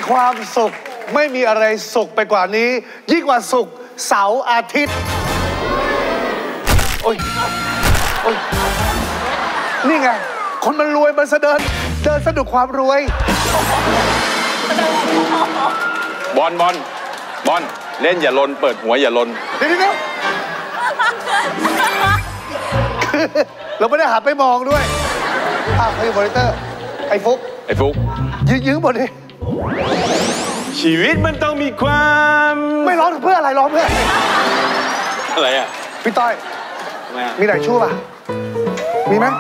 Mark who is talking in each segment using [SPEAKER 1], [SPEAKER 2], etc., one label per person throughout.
[SPEAKER 1] ความสุขไม่มีอะไรสุขไปกว่านี้ยิ่งกว่าสุขเสาร์อาทิตย์โอ้ยโอ้ยนี่ไงคนมันรวยมันเดินสะดุดความรวย
[SPEAKER 2] บอลเล่นอย่าลนเปิดหัวอย่าลน
[SPEAKER 1] เดี๋ยวเราไม่ได้หันไปมองด้วยใครอยู่มอนิเตอร์ไอ้ฟุกยื้อบนดิ
[SPEAKER 2] ชีวิตมันต้องมีความ
[SPEAKER 1] ไม่ร้องเพื่ออะไรร้องเพื่อ
[SPEAKER 2] อะไรอ่ะ
[SPEAKER 1] พี่ต้อยมีไหนชั่วป่ะมีไหม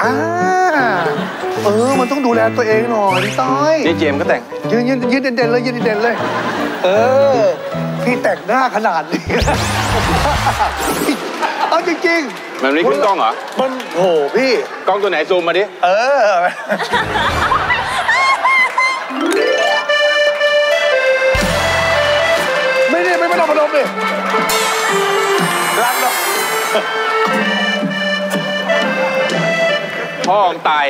[SPEAKER 1] มันต้องดูแลตัวเองหน่อยพี่ต้อย
[SPEAKER 2] นี่เจมก็แต่ง
[SPEAKER 1] ยืนเด่นเลยพี่แต่งหน้าขนาดนี้เอาจริงๆ
[SPEAKER 2] มันไม่ขึ้นกล้องเหรอ
[SPEAKER 1] มันโหพี่
[SPEAKER 2] กล้องตัวไหนซูมมาดิ
[SPEAKER 1] ไม่ต้องมาดมดิรักเนาะ
[SPEAKER 2] พ่อตาย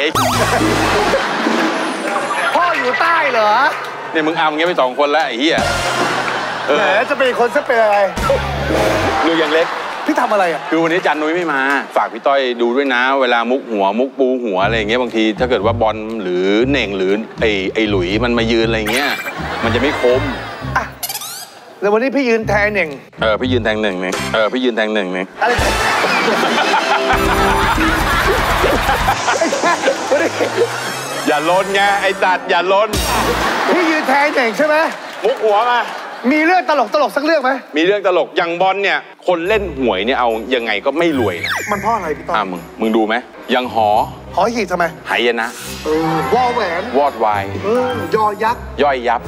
[SPEAKER 1] พ่ออยู่ใต้เหรอ
[SPEAKER 2] เนี่ยมึงงี้ไป2 คนแล้วไอ้เหี้ย
[SPEAKER 1] แหมจะเป็นคนจะเป็นอะไร
[SPEAKER 2] ดูอย่างเล็ก
[SPEAKER 1] พี่ทำอะไรอ่ะ
[SPEAKER 2] คือวันนี้จันนุ้ยไม่มาฝากพี่ต้อยดูด้วยนะเวลามุกปูหัวอะไรอย่างเงี้ยบางทีถ้าเกิดว่าบอลหรือเน่งหรือไอ้หลุยมันมายืนอะไรเงี้ยมันจะไม่คม
[SPEAKER 1] แล้ววันนี้พี่ยืนแทงเน่ง
[SPEAKER 2] พี่ยืนแทงหนึ่งเนี่ยพี่ยืนแทงหนึ่งเนี่ย
[SPEAKER 1] อะไร
[SPEAKER 2] อย่าล้นไงไอ้สัตว์อย่าล้น
[SPEAKER 1] พี่ยืนแทงเน่งใช่ไหม
[SPEAKER 2] มุกหัวมา
[SPEAKER 1] มีเรื่องตลกสักเรื่องไหม
[SPEAKER 2] มีเรื่องตลกอย่างบอลเนี่ยคนเล่นหวยเนี่ยเอายังไงก็ไม่รวย
[SPEAKER 1] มันเพราะอะไรพี่ต้อ
[SPEAKER 2] มึงดูไหมยังหอ
[SPEAKER 1] หีบทำไม
[SPEAKER 2] หายนะ
[SPEAKER 1] วอแหวน
[SPEAKER 2] วอดวาย
[SPEAKER 1] ยอยักษ์
[SPEAKER 2] ย่อยยับ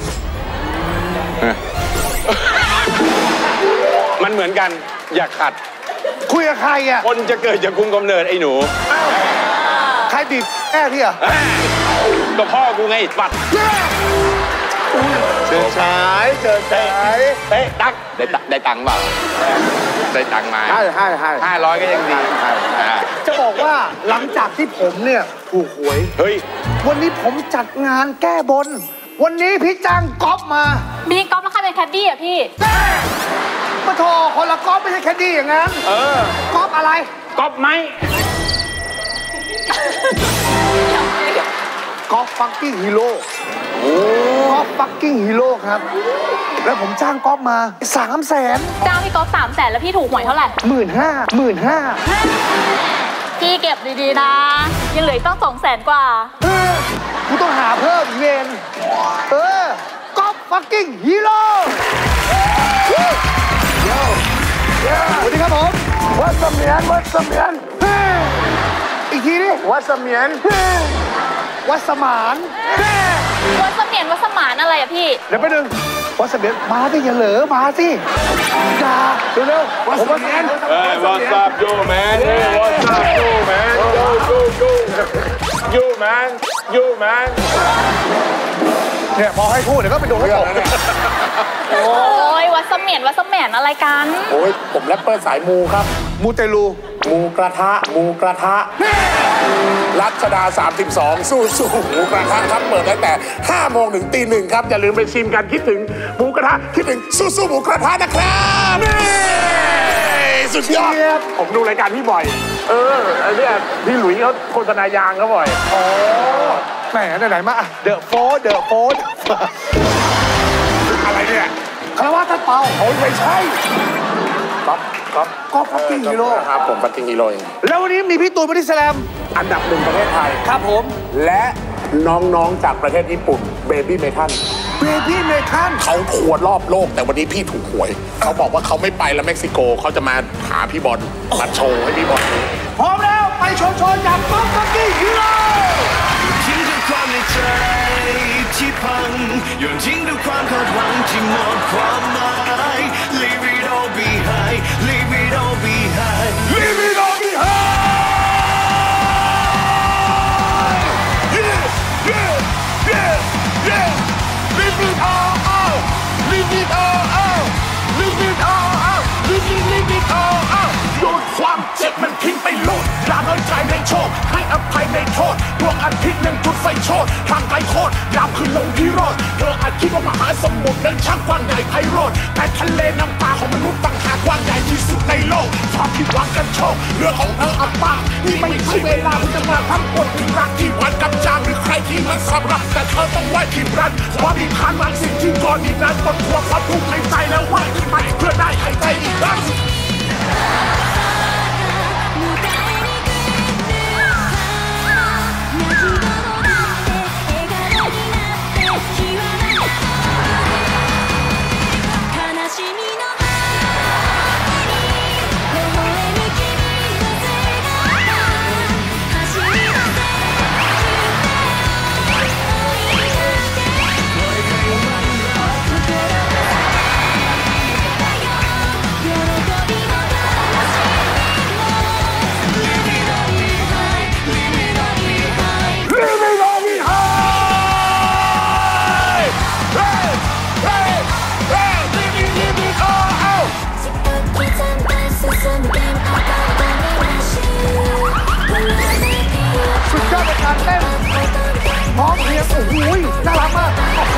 [SPEAKER 2] มันเหมือนกันอย่าขัด
[SPEAKER 1] คุยกับใครอ่ะ
[SPEAKER 2] คนจะเกิดจากคุมกำเนิดไอ้หนู
[SPEAKER 1] ใครบีบแม่พี่อ่ะ
[SPEAKER 2] ก็พ่อกูไงปัด
[SPEAKER 1] เจอชายเ
[SPEAKER 2] ตักได้ตังค์เปล่าได้ตังค์มา
[SPEAKER 1] ให้
[SPEAKER 2] 500ก็ยังดี
[SPEAKER 1] จะบอกว่าหลังจากที่ผมเนี่ยถูกหวย
[SPEAKER 2] เฮ้ย
[SPEAKER 1] วันนี้ผมจัดงานแก้บนวันนี้พี่จ้างก๊อฟมา
[SPEAKER 3] มีก๊อฟแล้วใครเป็นแคดดี้อ่ะพี่
[SPEAKER 1] มาโทรคนละก๊อฟไม่ใช่แคดดี้อย่างนั้นก๊อฟอะไร
[SPEAKER 2] ก๊อฟไหม
[SPEAKER 1] ก๊อฟฟักกิ้งฮีโร่ก๊อฟฟักกิ้งฮีโร่ครับแล้วผมจ้างก๊อฟมา300,000
[SPEAKER 3] จ้างพี่ก๊อฟ300,000แล้วพี่ถูกหวยเท่าไหร่
[SPEAKER 1] 15,000
[SPEAKER 3] พี่เก็บดีๆนะยังเหลือต้อง200,000 กว่า
[SPEAKER 1] กูต้องหาเพิ่มเงินก๊อฟฟักกิ้งฮีโร่สวัสดีครับผมวัดเสมียนอีกทีดิวัดเสมียนวัดสมาน
[SPEAKER 3] วัดเสมียนวัดสมานอะไรอะพี่
[SPEAKER 1] เดี๋ยวไปดึงวัดเสมียนมาสิอย่าเหลือมาสิอย่าเร็วๆวัดเสมียน
[SPEAKER 2] What's up you man What's up you man you man
[SPEAKER 1] เนี่ยพอให้พูดเดี๋ยวก็ไปโดนเขาตบ
[SPEAKER 3] โอ้ยวัดเสมียนอะไรกัน
[SPEAKER 4] โอ้ยผมแรปเปอร์สายมูครับ
[SPEAKER 1] มูเตลู
[SPEAKER 4] มูกระทะรัชดา32สู้หมูกระทะครับเปิดตั้งแต่5 โมงถึงตี 1ครับอย่าลืมไปชิมกันคิดถึงหมูกระทะคิดถึงสู้หมูกระทะนะครับสุดยอดผมดูรายการพี่บ่อยไอ้เนี่ยพี่หลุยเขาโฆษณายางเขาบ่อย
[SPEAKER 1] แหมไหนมาเดอะโฟร์
[SPEAKER 4] อะไรเนี่ย
[SPEAKER 1] คารวะท่านเปา
[SPEAKER 4] โอ้ยไม่ใช่
[SPEAKER 1] ก็ฟักกิ้งฮีโร่
[SPEAKER 4] ครับผมฟักกิ้งฮีโร่
[SPEAKER 1] แล้ววันนี้มีพี่ตูนบอดี้สแลม
[SPEAKER 4] อันดับ1ประเทศไทย
[SPEAKER 1] ครับผม
[SPEAKER 4] และน้องๆจากประเทศญี่ปุ่นเบบี้เมทัลเขาทัวร์รอบโลกแต่วันนี้พี่ถูกหวยเขาบอกว่าเขาไม่ไปแล้วเม็กซิโกเขาจะมาหาพี่บอลมาโชว์ให้พี่บอลดู
[SPEAKER 1] พร้อมแล้วไปโชว์จากก็ฟักกิ้งฮีโร่
[SPEAKER 5] ทิ้งด้วยความในใจที่พังโยนทิ้งด้วยความคาดหวังที่หมดความหมาย Leave it all behind Leave it all behind
[SPEAKER 1] Leave it all behind Leave it all out Leave it all out Leave it all out Leave it all out
[SPEAKER 5] โยนความเจ็บมัน
[SPEAKER 4] ทิ้งไปโลดอย่าน้อยใจในโชคให้อภัยในโทษดวงอาทิตย์ยังจุดไฟโชดทางไกลโคตรยามขึ้นลงที่โรดเธออาจคิดว่ามหาสมุทรนั้นช่างกว้างใหญ่ไพโรจน์แต่ทะเลน้ำตาของมนุษย์ต่างหากกว้างใหญ่ที่สุดในโลกความผิดหวังกันโชคเรื่องของเธออับปางนี่ไม่ใช่เวลาที่จะมาทั้งปวดถึงรักที่หวานกับจางหรือใครที่มันสำรับแต่เธอต้องไหวที่รันความมีฐานวางสิ่งที่ก่อนอีกนั้นบนหัวความทุกข์ในใจแล้วไหวที่มันเพื่อได้หายใจอีกครั้ง
[SPEAKER 1] สุดยอดในการเต้นพร้อมเพรียงโอ้โหน่ารักมาก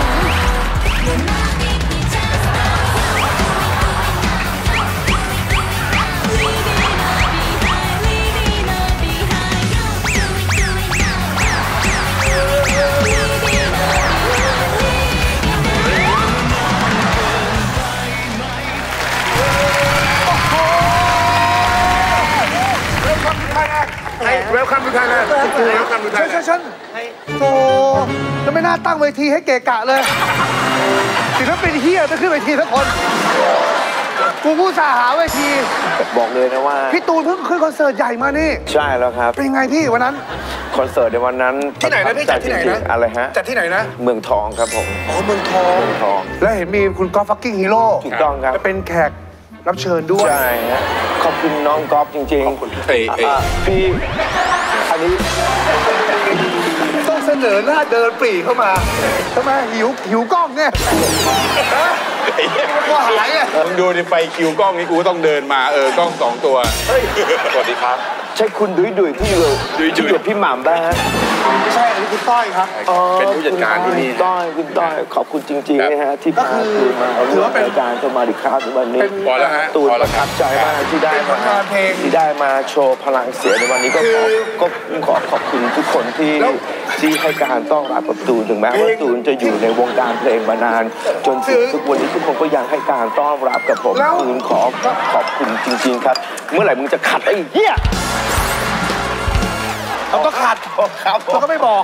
[SPEAKER 4] Welcome to Thailand Welcome to Thailand
[SPEAKER 1] ฉันโอ้จะไม่น่าตั้งเวทีให้เกะกะเลยศิลปินเฮียจะขึ้นเวทีทุกคนกูผู้สาหาเวที
[SPEAKER 6] บอกเลยนะว่า
[SPEAKER 1] พี่ตูนเพิ่งขึ้นคอนเสิร์ตใหญ่มานี่
[SPEAKER 6] ใช่แล้วครับ
[SPEAKER 1] เป็นไงพี่วันนั้น
[SPEAKER 6] คอนเสิร์ตในวันนั้น
[SPEAKER 1] ที่ไหนนะพี่จัดที่ไหนนะ
[SPEAKER 6] อะไรฮะ
[SPEAKER 1] จัดที่ไหนนะ
[SPEAKER 6] เมืองทองครับผม
[SPEAKER 1] อ๋อเมืองทองแล้วเห็นมีคุณก๊อฟฟักกิ้งฮีโร่
[SPEAKER 6] ถูกต้องครับ
[SPEAKER 1] เป็นแขกรับเชิญด้วย
[SPEAKER 6] ใช่ฮะขอบคุณน้องก๊อฟจริงๆขอบคุณพี่อันนี้
[SPEAKER 1] ต้องเสนอหน้าเดินปรีเข้ามาทำไมหิวกล้องเนี่ยก็หายอ่ะ
[SPEAKER 2] มึงดูดิไปคิวกล้องนี่กูต้องเดินมากล้อง2 ตัวสวัสดีครับ
[SPEAKER 6] ใช่คุณดุยที่อยู่พี่หม่ำบ้างฮะ
[SPEAKER 1] ไม่ใช่อันนี้คุณต้อยครับ
[SPEAKER 2] เป็นผู้จัดการที่นี่
[SPEAKER 6] คุณต้อยขอบคุณจริงๆนะฮะที่มาถือว่าเป็นการสมาดิคาสวันนี้ตูนประทับใจมากที่ได้มาโชว์พลังเสียงในวันนี้ก็ขอขอบคุณทุกคนที่ให้การต้อนรับกับตูนถึงแม้ว่าตูนจะอยู่ในวงการเพลงมานานจนถึงทุกวันนี้ทุกคนก็ยังให้การต้อนรับกับผมตูนขอบคุณจริงๆครับเมื่อไหร่มึงจะขัดไอ้เหี้ย
[SPEAKER 1] เขาก็ขัดเขาก็ไม่บอก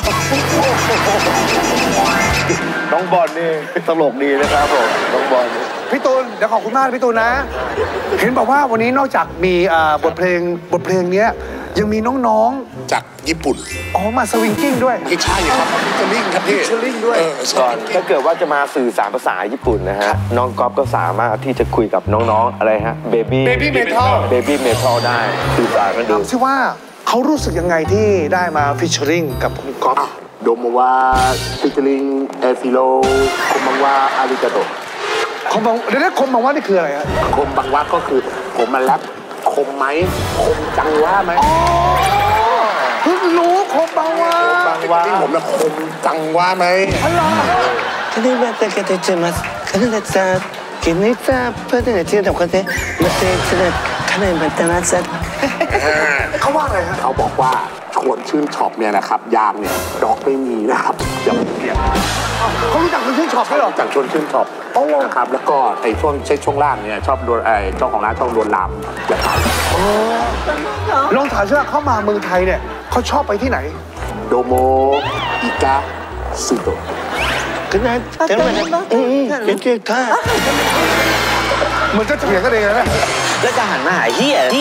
[SPEAKER 6] น้องบอลนี่ตลกดีนะครับผมน้องบอล
[SPEAKER 1] พี่ตูนเดี๋ยวขอบคุณมากพี่ตูนนะเห็นบอกว่าวันนี้นอกจากมีบทเพลงนี้ยังมีน้อง
[SPEAKER 4] ๆจากญี่ปุ่น
[SPEAKER 1] มาสวิงกิ้งด้วย
[SPEAKER 4] ใช่ครับจะลิ่งครับพี่
[SPEAKER 1] จะลิ่งด้วย
[SPEAKER 6] ก่อนถ้าเกิดว่าจะมาสื่อสารภาษาญี่ปุ่นนะฮะน้องก๊อฟก็สามารถที่จะคุยกับน้องๆอะไรฮะเบบี้
[SPEAKER 1] เมทั
[SPEAKER 6] ลได้สื่อสารกันดู
[SPEAKER 1] ชื่อว่าเขารู้สึกยังไงที่ได้มาฟิชเชอริงกับคุณก๊อฟ
[SPEAKER 4] โดโมวาฟิชเชอริงเอฟิโลคมบังวาอาริกาโต
[SPEAKER 1] คมบังเดี๋ยวคมบังวานี่คืออะไรฮะ
[SPEAKER 4] คมบังวาก็คือผมมาแรปคมไหมคมจังว่าไหม
[SPEAKER 1] เพิ่งรู้คมบังวา
[SPEAKER 4] ที่ผมนะคมจังว่าไหม
[SPEAKER 1] ฮัลโหล
[SPEAKER 7] คันนี้มาแต่กันจะมาคันนี้จะกินนี่จะเพื่อนที่ที่ทำกันเต้มาเต้จะคันนี้มาแต่ละสัตว์
[SPEAKER 1] เขาว่าอะไรฮะ
[SPEAKER 4] เขาบอกว่าชวนชื่นช็อปเนี่ยนะครับยางเนี่ยดอกไม่มีนะครับอย่าเปลี่ยน
[SPEAKER 1] เขารู้จักคนชื่นช็อปด้วยหรอ
[SPEAKER 4] จากชวนชื่นช็อปนะครับแล้วก็ไอ้ช่วงล่างเนี่ยชอบโดนเจ้าของร้านชอบโดนลามอย่าขาย
[SPEAKER 1] ลองถามว่าเข้ามาเมืองไทยเนี่ยเขาชอบไปที่ไหน
[SPEAKER 4] โดโมอิกาสุโตะ
[SPEAKER 7] ก็นั่นเจ้ามันเป็นเจ้าข้า
[SPEAKER 1] มันจะเถียงกันเองนะ
[SPEAKER 7] แล้วจะหันมาหาเฮีย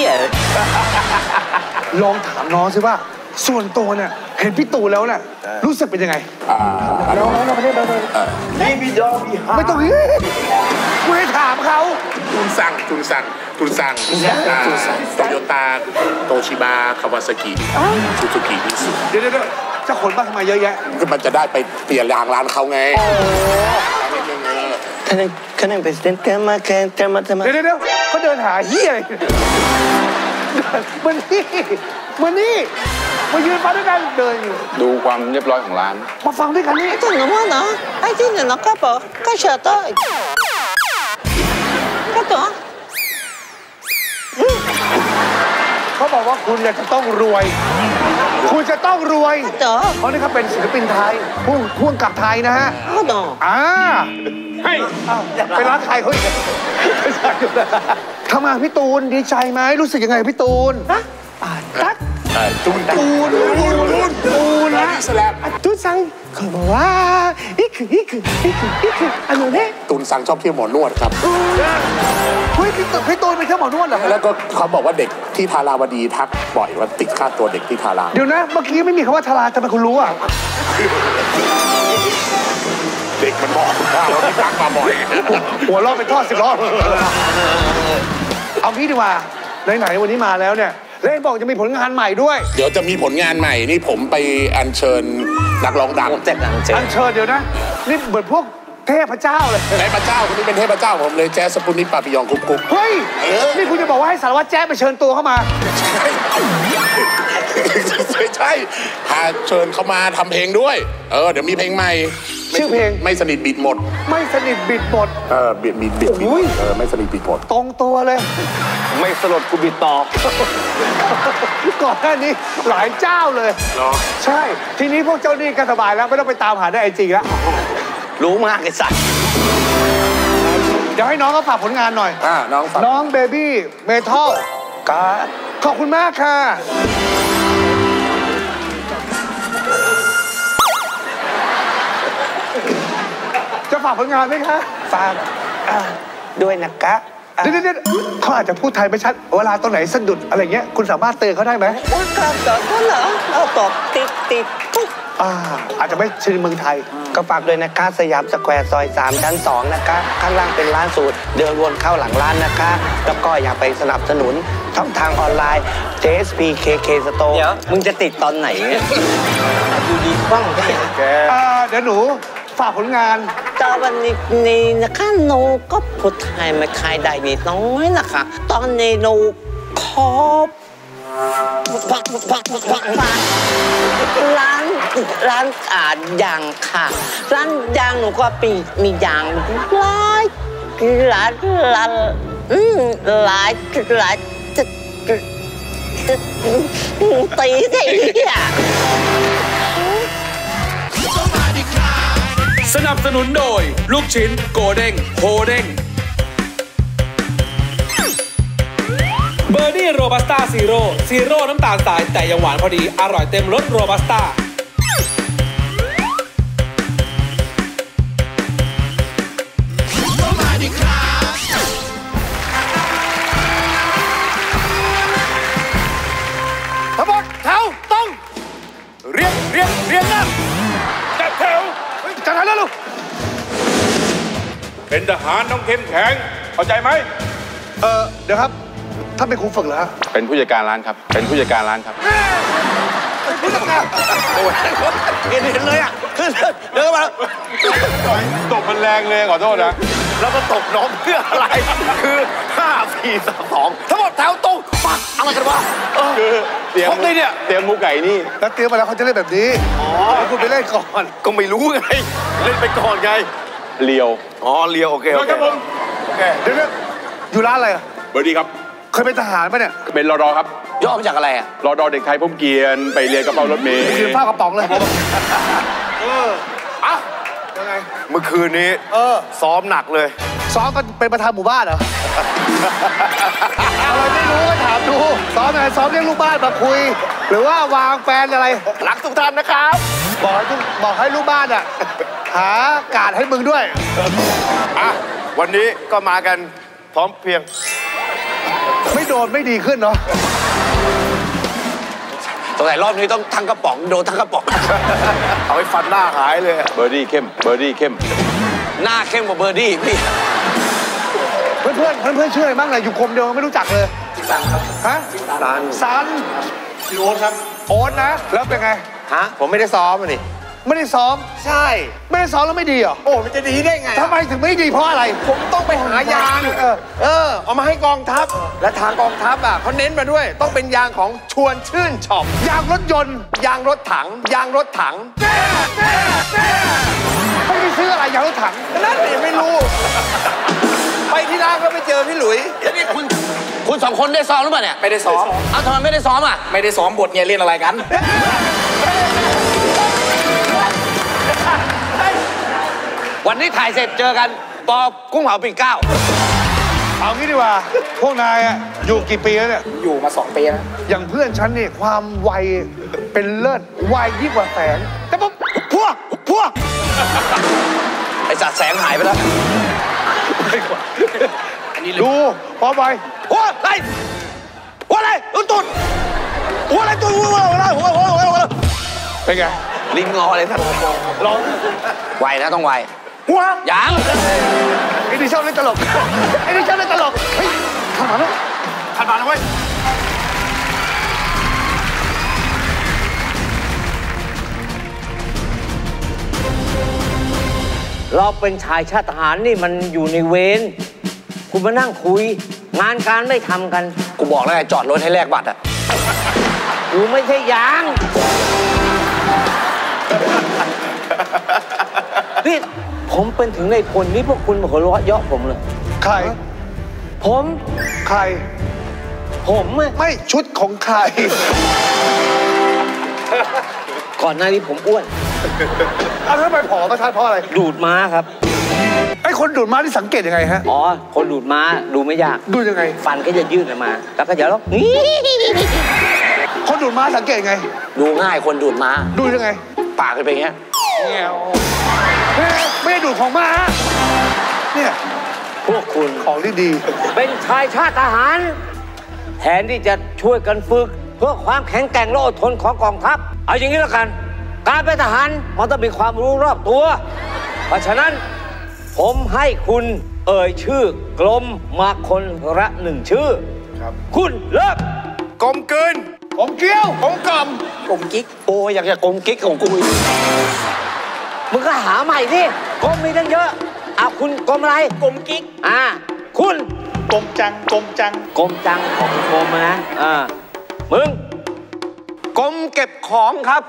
[SPEAKER 1] ลองถามน้องสิว่าส่วนตัวเนี่ยเห็นพี่ตูนแล้วเนี่ยรู้สึกเป็นยังไงน้องไม่ได้ไม่ต้องกูให้ถามเขา
[SPEAKER 4] ทุนสั่งโตโยต้าโตชิบะคาวาซากิซูซูกิมิสุ
[SPEAKER 1] เดี๋ยวจะขนมาทำไมเยอะแยะ
[SPEAKER 4] ก็มันจะได้ไปเปลี่ยนยางร้านเขาไง
[SPEAKER 7] คะแนนเป็นเต็มมาเดี๋ยว
[SPEAKER 1] เขาเดินหาเฮียมานี่มานี่มายืนฟังด้วยกันเดินอยู่
[SPEAKER 2] ดูความเรียบร้อยของร้าน
[SPEAKER 1] มาฟังด้วยกันนี่
[SPEAKER 7] 这怎么呢？哎，这怎么干不？干啥的？干什么？
[SPEAKER 1] เขาบอกว่าคุณเนี่ยจะต้องรวย คุณจะต้องรวย
[SPEAKER 7] เจ๋อ
[SPEAKER 1] เพราะนี่เขาเป็นศิลปินไทยพ่วงกับไทยนะฮะ
[SPEAKER 7] 好的。
[SPEAKER 1] ให้ไปร้านใครเขาอีกไม่ใช่ทำงานพี่ตูนดีใจไหมรู้สึกยังไงพี่ตูนตั๊กตูนนะ
[SPEAKER 4] สแลม
[SPEAKER 1] ตูนสั่งเขาบอกว่าอีกอันนี้
[SPEAKER 4] ตุนสั่งชอบเที่ยวหมอนวดครับ
[SPEAKER 1] เฮ้ยพี่ตูนเป็นแค่หมอนวดเหรอ
[SPEAKER 4] แล้วก็เขาบอกว่าเด็กที่ทาราวดีทักบ่อยว่าติดค่าตัวเด็กที่ทารา
[SPEAKER 1] เดี๋ยวนะเมื่อกี้ไม่มีคำว่าทาราทำไมคุณรู้อ่ะ
[SPEAKER 4] เด็กมันบอกว่าเราที่ทักมาบ่อย
[SPEAKER 1] หัวเราะเป็นทอด10 รอบเอางี้ดีกว่าไหนๆวันนี้มาแล้วเนี่ยเล่นบอกจะมีผลงานใหม่ด้วย
[SPEAKER 4] เดี๋ยวจะมีผลงานใหม่นี่ผมไปอัญเชิญนักร้องดัง
[SPEAKER 7] เจ็ดหลังเจ็ด
[SPEAKER 1] อันเชิญเดี๋ยวนะนี่เหมือนพวกเทพเจ้าเลย
[SPEAKER 4] เทพเจ้าคนนี้เป็นเทพเจ้าผมเลยแจ๊สสปุนิปาปิยองกุ๊กกุ๊ก
[SPEAKER 1] เฮ้ยนี่คุณจะบอกว่าให้สารวัตรแจ๊บไปเชิญตัวเข้ามา
[SPEAKER 4] ไม่ใช่พาเชิญเขามาทำเพลงด้วยเดี๋ยวมีเพลงใหม่
[SPEAKER 1] ชื่อเพลง
[SPEAKER 4] ไม่สนิทบิดหมด
[SPEAKER 1] ไม่สนิทบิดหมด
[SPEAKER 4] บิดไม่สนิทบิดหมด
[SPEAKER 1] ตรงตัวเลย
[SPEAKER 6] ไม่สลดกูบิดต่อ
[SPEAKER 1] ก่อนหน้านี้หลายเจ้าเลยใช่ ทีนี้พวกเจ้าหนี้ก็สบายแล้วไม่ต้องไปตามหาได้ไอจีแล้ว
[SPEAKER 7] รู้มากไอ้สัตว์
[SPEAKER 1] เดี๋ยวให้น้องเขาฝากผลงานหน่อย
[SPEAKER 4] น้องฝาก
[SPEAKER 1] น้องเบบี้เมทัล
[SPEAKER 7] การ
[SPEAKER 1] ขอบคุณมากค่ะ จะฝากผลงานไหมคะ
[SPEAKER 7] ฝากด้วยนะคะ
[SPEAKER 1] เดี๋ยวเขาอาจจะพูดไทยไม่ชัด เวลาตรงไหนสะดุดอะไรเงี้ยคุณสามารถเตือนเขาได้ไหม
[SPEAKER 7] ว่าการตอบก็เหรอเราตอบติดปุ๊บ
[SPEAKER 1] อาจจะไม่ชินเมืองไทย
[SPEAKER 7] ก็ฝากด้วยนะคะสยามสแควร์ซอย3ชั้น2นะคะข้างล่างเป็นร้านสูตรเดินวนเข้าหลังร้านนะคะแล้วก็อยากไปสนับสนุนช่องทางออนไลน์ JSP KK Store เดี๋ยวมึงจะติดตอนไหนเนี่ยดูดีบ้างแค่
[SPEAKER 1] เดี๋ยวหนูฝากผลงาน
[SPEAKER 7] ตอนวันนี้นะคะหนูก็พูดไทยไม่ค่อยได้นิดน้อยนะคะ ตอนนี้หนูขอร้านยางค่ะร้านยางหนูก็มียางหลายตีสิอ่ะ
[SPEAKER 8] สนับสนุนโดยลูกชิ้นโกเด้งโฮเด้งเบอร์ดี้โรบัสต้าซีโร่น้ำตาลทรายแต่ยังหวานพอดีอร่อยเต็มรสโรบัสต้า
[SPEAKER 1] ทั้งหมดแถวต้องเรียงนะจัดแถวจัดแถวแล้วลูก
[SPEAKER 2] เป็นทหารต้องเข้มแข็งเข้าใจไหม
[SPEAKER 1] เดี๋ยวครับท่านเป็นครูฝึกเหรอฮะ
[SPEAKER 2] เป็นผู้จัดการร้านครับ เป็นผู้จัดการร้านครับ
[SPEAKER 1] ผู้จัดการ
[SPEAKER 6] เห็นเลยอ่ะคือเดินมา
[SPEAKER 2] ตบมันแรงเลยขอโทษนะ
[SPEAKER 6] แล้วก็ตบน้องเพื่ออะไร คือ5 4 3 2ทั้งหมดแถวตรงปักอะไรกันวะ
[SPEAKER 2] คือเตรียม
[SPEAKER 6] ผมเลยเนี่ย
[SPEAKER 2] เตรียมหมูไก่นี่
[SPEAKER 1] แล้วเตรียมมาแล้วเขาจะเล่นแบบนี้ให้คุณไปเล่นก่อน
[SPEAKER 6] ก็ไม่รู้ไง เล่นไปก่อนไง
[SPEAKER 2] เลียว
[SPEAKER 6] อ๋อเลียวโอเค
[SPEAKER 2] ครับผม
[SPEAKER 1] เดี๋ยวอยู่ร้านอะไรอะ
[SPEAKER 2] เบอร์ดี้ครับ
[SPEAKER 1] เคยเป็นทหารปะเนี่ย
[SPEAKER 2] เป็นรอดอครับ
[SPEAKER 6] ย่อมาจากอะไรอ่ะ
[SPEAKER 2] รอดอเด็กไทยพบเกียรติไปเรียนกระเป๋ารถเมล์
[SPEAKER 1] ยืนเฝ้ากระป๋องเลยยังไง
[SPEAKER 6] เมื่อคืนนี้ซ้อมหนักเลย
[SPEAKER 1] ซ้อมกันเป็นประธานหมู่บ้านเหรอ อะไรไม่รู้ก็ถามดูซ้อมอะไรซ้อมเรียกลูกบ้านมาคุย หรือว่าวางแฟนอะไร
[SPEAKER 6] รักทุกท่านนะครับ
[SPEAKER 1] บอกให้ลูกบ้านอ่ะหาการให้มึงด้วย
[SPEAKER 6] วันนี้ก็มากันพร้อมเพรียง
[SPEAKER 1] ไม่โดนไม่ดีขึ้นเนาะ
[SPEAKER 6] สงสัยรอบนี้ต้องทั้งกระป๋องโดนทั้งกระป๋อง เอาไว้ฟันหน้าหายเลย
[SPEAKER 2] เบอร์ดี้เข้ม เบอร์ดี้เข้ม
[SPEAKER 6] หน้าเข้มกว่าเบอร์ดี้พี่
[SPEAKER 1] เพื่อนชื่ออะไรบ้างเลยอยู่กรมเดียวไม่รู้จักเลยซันครับฮะซันชื่อโอ๊ตครับโอ๊ตนะแล้วเป็นไง
[SPEAKER 6] ฮะ ผมไม่ได้ซ้อมอ่ะนี่
[SPEAKER 1] ไม่ได้ซ้อม
[SPEAKER 6] ใช่
[SPEAKER 1] ไม่ได้ซ้อมแล้วไม่ดีเหรอ
[SPEAKER 6] โอ้มันจะดีได้ไง
[SPEAKER 1] ทำไมถึงไม่ดีเพราะอะไร
[SPEAKER 6] ผมต้องไปหายางเอามาให้กองทัพ และทางกองทัพเขาเน้นมาด้วย ต้องเป็นยางของชวนชื่นช็อป
[SPEAKER 1] ยางรถยนต์
[SPEAKER 6] ยางรถถัง ยางรถถัง
[SPEAKER 1] ไม่ได้ซื้ออะไรยางรถถัง
[SPEAKER 6] นั่นเองไม่รู้ ไปที่ร้านก็ไปเจอพี่หลุยนี่คุณสองคนได้ซ้อมหรือเปล่าเนี่ยไม่ได้ซ้อมเอาทำไมไม่ได้ซ้อมอ่ะไม่ได้ซ้อมบทเนี่ยเรียนอะไรกันวันนี้ถ่ายเสร็จเจอกันปอกุ้งเผาปิ่นเกล้า
[SPEAKER 1] เอางี้ดีกว่า พวกนายอะอยู่กี่ปีแล้วเนี่ย
[SPEAKER 6] อยู่มา2 ปีนะ
[SPEAKER 1] อย่างเพื่อนฉันนี่ความไวเป็นเลิศไวยิ่งกว่าแสง แต่พวก
[SPEAKER 6] ไอสัตว์แสงหายไปแล้ว
[SPEAKER 1] ดูพอไป
[SPEAKER 6] หัวอะไรตุ่นหัวอะไรตุ่นหัว
[SPEAKER 1] เป็นไง
[SPEAKER 6] ลิงงอเลยท่านร้องไวนะต้องไว
[SPEAKER 1] หัว
[SPEAKER 6] ยัง
[SPEAKER 1] ไอ้นี่ชอบเล่นตลกเฮ้ยขันมาแล้วเว้ย
[SPEAKER 9] เราเป็นชายชาติทหารนี่มันอยู่ในเวรคุณมานั่งคุย งานการไม่ทำกัน
[SPEAKER 6] กูบอกแล้วไงจอดรถให้แลกบัตรอ่ะ
[SPEAKER 9] กูไม่ใช่ยางนี่ผมเป็นถึงในพลนี่พวกคุณมาหัวเราะเยาะผมเลย
[SPEAKER 1] ใคร
[SPEAKER 9] ผม
[SPEAKER 1] ใคร
[SPEAKER 9] ผมอะ
[SPEAKER 1] ไม่ชุดของใคร
[SPEAKER 9] ก่อนหน้านี้ผมอ้วน
[SPEAKER 1] เอาแล้วทำไมผอมประทานเพราะอะไร
[SPEAKER 9] ดูดม้าครับ
[SPEAKER 1] ไอ้คนดูดม้าที่สังเกตยังไงฮะ
[SPEAKER 9] อ๋อคนดูดม้าดูไม่ยาก
[SPEAKER 1] ดูยังไง
[SPEAKER 9] ฟันก็จะยืดออกมา แล้วก็จะร้อง
[SPEAKER 1] คนดูดม้าสังเกตยังไง
[SPEAKER 6] ดูง่ายคนดูดม้า
[SPEAKER 1] ดูยังไง
[SPEAKER 6] ปากเป็นอย่างเงี้ย
[SPEAKER 1] ไม่ได้ดูดของม้าเนี่ย
[SPEAKER 9] พวกคุณ
[SPEAKER 1] ของที่ดี
[SPEAKER 9] เป็นชายชาติทหารแทนที่จะช่วยกันฝึก เพื่อความแข็งแกร่งและอดทนของกองทัพ เอาอย่างนี้แล้วกัน การเป็นทหารมันต้องมีความรู้รอบตัว เพราะฉะนั้นผมให้คุณเอ่ยชื่อกลมมาคนละ1 ชื่อครับคุณเลิก
[SPEAKER 6] กลมกลืน
[SPEAKER 1] ผมเกี้ยว
[SPEAKER 6] ผมกลมกลมกิ๊กโอ้อยากจะกลมกิ๊กของกู
[SPEAKER 9] มึงก็หาใหม่สิกลมมีตั้งเยอะคุณกลมอะไรกลมกิ๊กคุณ
[SPEAKER 1] กลมจัง
[SPEAKER 9] กลมจังของกลมนะมึง
[SPEAKER 6] กลมเก็บของครับ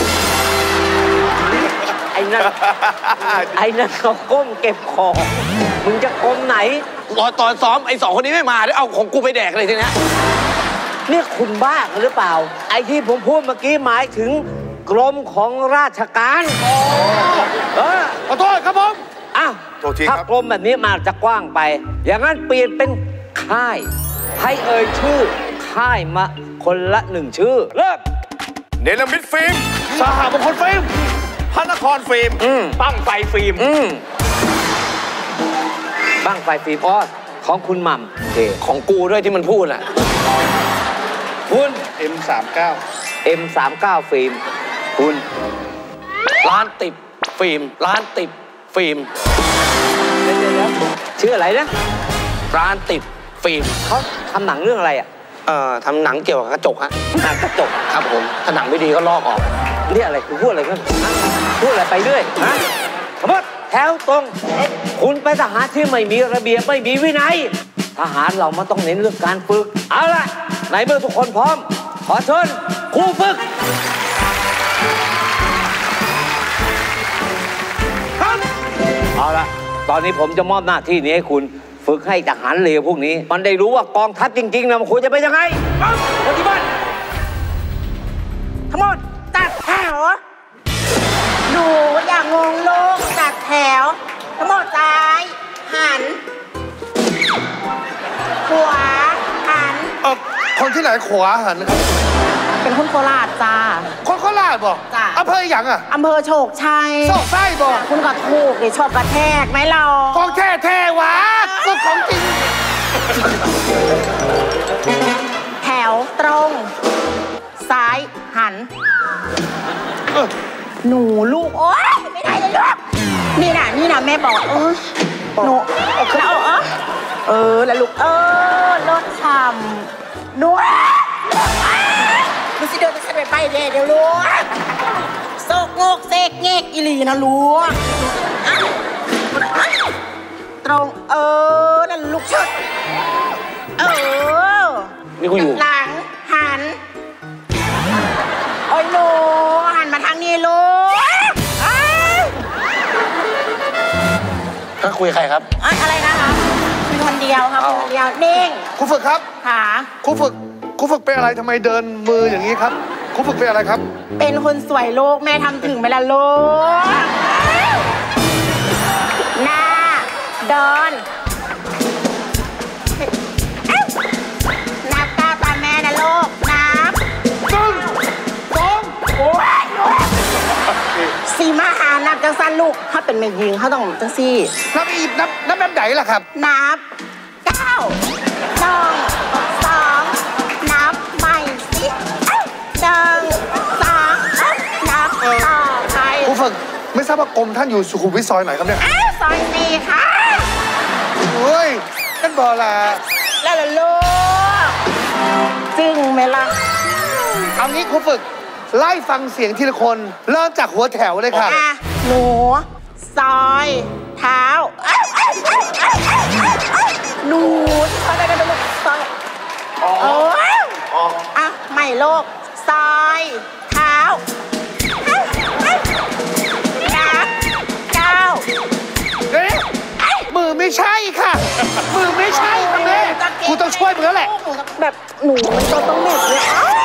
[SPEAKER 9] ไอ้นั่นเขาก้มเก็บของมึงจะกลมไหน
[SPEAKER 6] ตอนซ้อมไอ้2 คนนี้ไม่มาได้เอาของกูไปแดกเลยทีเนี้ย
[SPEAKER 9] นี่คุณบ้าหรือเปล่า ไอ้ที่ผมพูดเมื่อกี้หมายถึงกรมของราชการ
[SPEAKER 1] ขอโทษครับผม
[SPEAKER 9] ถ้ากรมแบบนี้มาจะกว้างไป อย่างนั้นเปลี่ยนเป็นค่าย ให้เอ่ยชื่อค่ายมาคนละ1 ชื่อเริ่ม
[SPEAKER 4] เนลมิดฟิล์ม
[SPEAKER 1] สหมงคลฟิล์ม
[SPEAKER 4] พระนครฟิล์มปั้งไฟฟิล์ม
[SPEAKER 9] บ้างไฟฟิล์มของคุณหม่ำ
[SPEAKER 6] ของกูด้วยที่มันพูดอ่ะ
[SPEAKER 9] คุณ
[SPEAKER 1] M39
[SPEAKER 9] M39 ฟิล์มคุณ
[SPEAKER 6] ร้านติดฟิล์มร้านติดฟิล์ม
[SPEAKER 9] ชื่ออะไรนะ
[SPEAKER 6] ร้านติดฟิล์ม
[SPEAKER 9] เขาทำหนังเรื่องอะไรอ่ะ
[SPEAKER 6] ทำหนังเกี่ยวกับกระจกฮะ
[SPEAKER 9] หนังกระจก
[SPEAKER 6] ครับผมถ้าหนังไม่ดีก็ลอกออก
[SPEAKER 9] เรียกอะไรคุณพูดอะไรกันพูดอะไรไปเรื่อยฮะสมมติแถวตรง คุณเป็นทหารที่ไม่มีระเบียบไม่มีวินัย ทหารเรามันต้องเน้นเรื่องการฝึก เอาล่ะในเมื่อทุกคนพร้อม ขอเชิญครูฝึกเอาล่ะตอนนี้ผมจะมอบหน้าที่นี้ให้คุณฝึกให้ทหารเลวพวกนี้ มันได้รู้ว่ากองทัพจริงๆนะมันควรจะเป็นยังไงปฏิบัติทั้งหมดตัดแถวหนูอย่างงงลูกตัดแถวทั้งหมดซ้ายหันขวาหัน
[SPEAKER 1] คนที่ไหนขวาหัน
[SPEAKER 3] เป็นคนโคราชจ้า
[SPEAKER 1] คนโคราชบอก
[SPEAKER 3] จ้ะ
[SPEAKER 1] อำเภอหยังอ่ะ
[SPEAKER 3] อำเภอโชคชัย
[SPEAKER 1] โชคไส้บอก
[SPEAKER 3] คุณก็ถูกดิชอบกระแทกไหมเรา
[SPEAKER 1] ของแท้แท้วะก็ของจริง
[SPEAKER 3] แถวตรง ซ้ายหัน หนูลูก โอ๊ยไม่ได้เลยลูกนี่นะแม่บอกหนูแล้วลูกรถฉ่ำหนูสิเดินจะไปเดี๋ยวลูกโซกงกเซกเงกอีหลีนะลูกตรงนั่นลูกชุด
[SPEAKER 6] นี่กูอยู่
[SPEAKER 3] หลังหันโอ้ยลูกหันมาทางนี้ลูก
[SPEAKER 6] ก็คุยใครครับ
[SPEAKER 3] อะไรนะคะคุยคนเดียวครับคนเดียวเด้ง
[SPEAKER 1] ครูฝึกครับ
[SPEAKER 3] ค่ะ
[SPEAKER 1] ครูฝึกเป็นอะไรทำไมเดินมืออย่างนี้ครับครูฝึกเป็นอะไรครับ
[SPEAKER 3] เป็นคนสวยลูกแม่ทำถึงไหมล่ะลูกหน้าเดินนับก้าวตามแม่นะลูกนับ1 2 3โอ้ยสีมาหานับจังสั้นลูกถ้าเป็นแม่ยิงเขาต้องจังซี่
[SPEAKER 1] นับแบบไหนล่ะครับ
[SPEAKER 3] นับ9 1 2นับใหม่สิ1 2นับต่อไป
[SPEAKER 1] ครูฝึกไม่ทราบว่ากรมท่านอยู่สุขุมวิทซอยไหนครับเนี่ย
[SPEAKER 3] ซอย4ค่ะ
[SPEAKER 1] เฮ้ยนั่นบอละ
[SPEAKER 3] แล้วล่ะลูกจริงไหมล่ะ
[SPEAKER 1] เอางี้ครูฝึกไล่ฟังเสียงทีละคนเริ่มจากหัวแถวเลยค่ะ
[SPEAKER 3] หนูซอยเท้าหนูซอยอะไรกันลูกซอยไม่โลกซอยเท้านับ9
[SPEAKER 1] มือไม่ใช่ค่ะมือไม่ใช่ค่ะแม่กูต้องช่วยมึงแล้วแหละ
[SPEAKER 3] แบบหนูมันต้องแบบนี้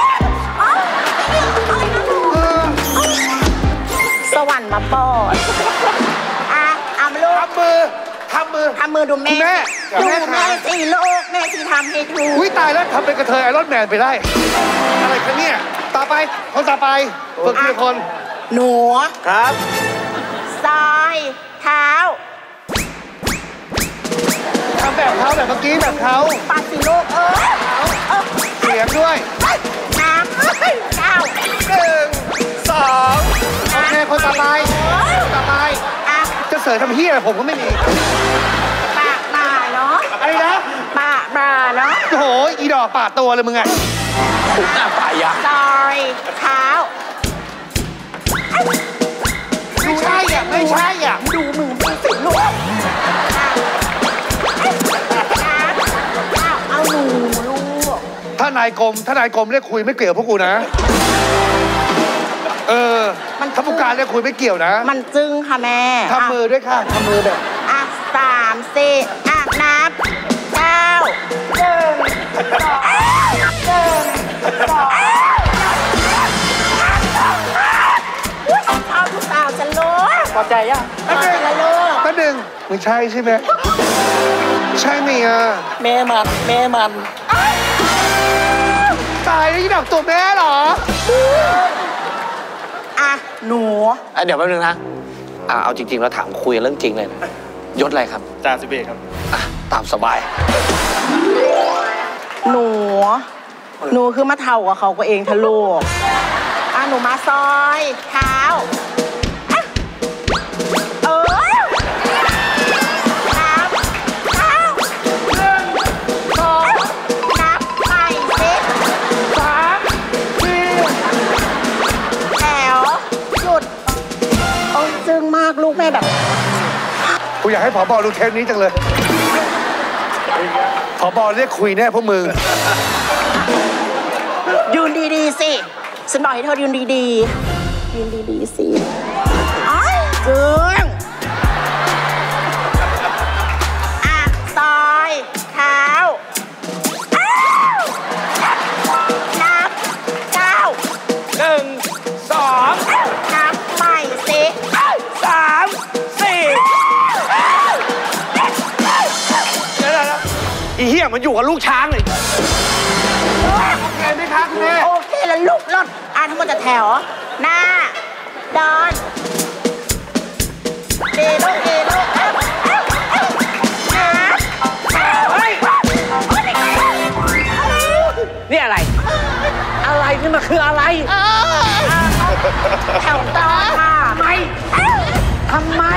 [SPEAKER 3] สวรรค์มาปอดเอามาลูก
[SPEAKER 1] ทำมือ
[SPEAKER 3] ดูแม่ดูแม่สิลูกแม่สิทำให้ดู
[SPEAKER 1] อุ้ยตายแล้วทำเป็นกระเทยไอรอนแมนไปได้อะไรกันเนี่ยต่อไปคนต่อไปฝึกทีละคน
[SPEAKER 3] หนู
[SPEAKER 6] ครับ
[SPEAKER 3] ซอยเท้า
[SPEAKER 1] ทำแบบเขาแบบเมื่อกี้แบบเขา
[SPEAKER 3] ปาสิลูก
[SPEAKER 1] เสียงด้วย
[SPEAKER 3] น้ำ9
[SPEAKER 1] 1 2โอเคคนต่อไปจะเสิร์ฟทำเฮียอะไรผมก็ไม่มี
[SPEAKER 3] ปากบ่าเนาะ
[SPEAKER 1] อะไรนะ
[SPEAKER 3] ปากบ่าเนาะ
[SPEAKER 1] โอ้โหอีดอกปาดตัวเลยมึงไง
[SPEAKER 6] ผมหน้าป่ายะ
[SPEAKER 3] ซอยเท้า
[SPEAKER 1] ไม่ใช่
[SPEAKER 3] ดูมือสิลูกเอาหนูลูก
[SPEAKER 1] ถ้านายกรมเรียกคุยไม่เกี่ยวพวกกูนะถ้าผู้การเรียกคุยไม่เกี่ยวนะ
[SPEAKER 3] มันจึ้งค่ะแม่
[SPEAKER 1] ทำมือด้วยค่ะทำมือแบบ
[SPEAKER 3] 3 4นับ9 1 2เอาทุกสาวฉันรู้
[SPEAKER 6] พอใจยัง
[SPEAKER 3] พอใจแล้วลูก
[SPEAKER 1] ป้าหนึ่งไม่ใช่ใช่ไหมใช่ไหม
[SPEAKER 3] แม่มัน
[SPEAKER 1] ตายแล้วยี่ดอกตัวแม่เหรอ
[SPEAKER 3] หนู
[SPEAKER 6] เดี๋ยวแป๊บนึงนะเอาจริงๆแล้วถามคุยเรื่องจริงเลยยศอะไรครับ
[SPEAKER 8] จ่า11ครับ
[SPEAKER 6] ตามสบาย
[SPEAKER 3] หนูคือมาเท่ากับเขาก็เองทะลูกหนูมาซอยเท้าลูกแม่แบบ
[SPEAKER 1] กูอยากให้ผบ.ดูเทปนี้จังเลยผบ.เรียกคุยแน่พวกมึง
[SPEAKER 3] ยืนดีๆสิฉันบอกให้เธอยืนดีๆยืนดีๆสิเกินซอยเท้านับ9
[SPEAKER 6] 1 2
[SPEAKER 3] นับใหม่สิ
[SPEAKER 6] 3 4อีเหี้ยมันอยู่กับลูกช้างเลย
[SPEAKER 1] โอเคไหมครับคุณแม่
[SPEAKER 3] โอเคแล้วลูกรถทั้งหมดจะแถวหน้าเดินเอลูก
[SPEAKER 6] นี่อะไรนี่มันคืออะไร
[SPEAKER 3] แถวต่อค่ะ
[SPEAKER 6] ทำไม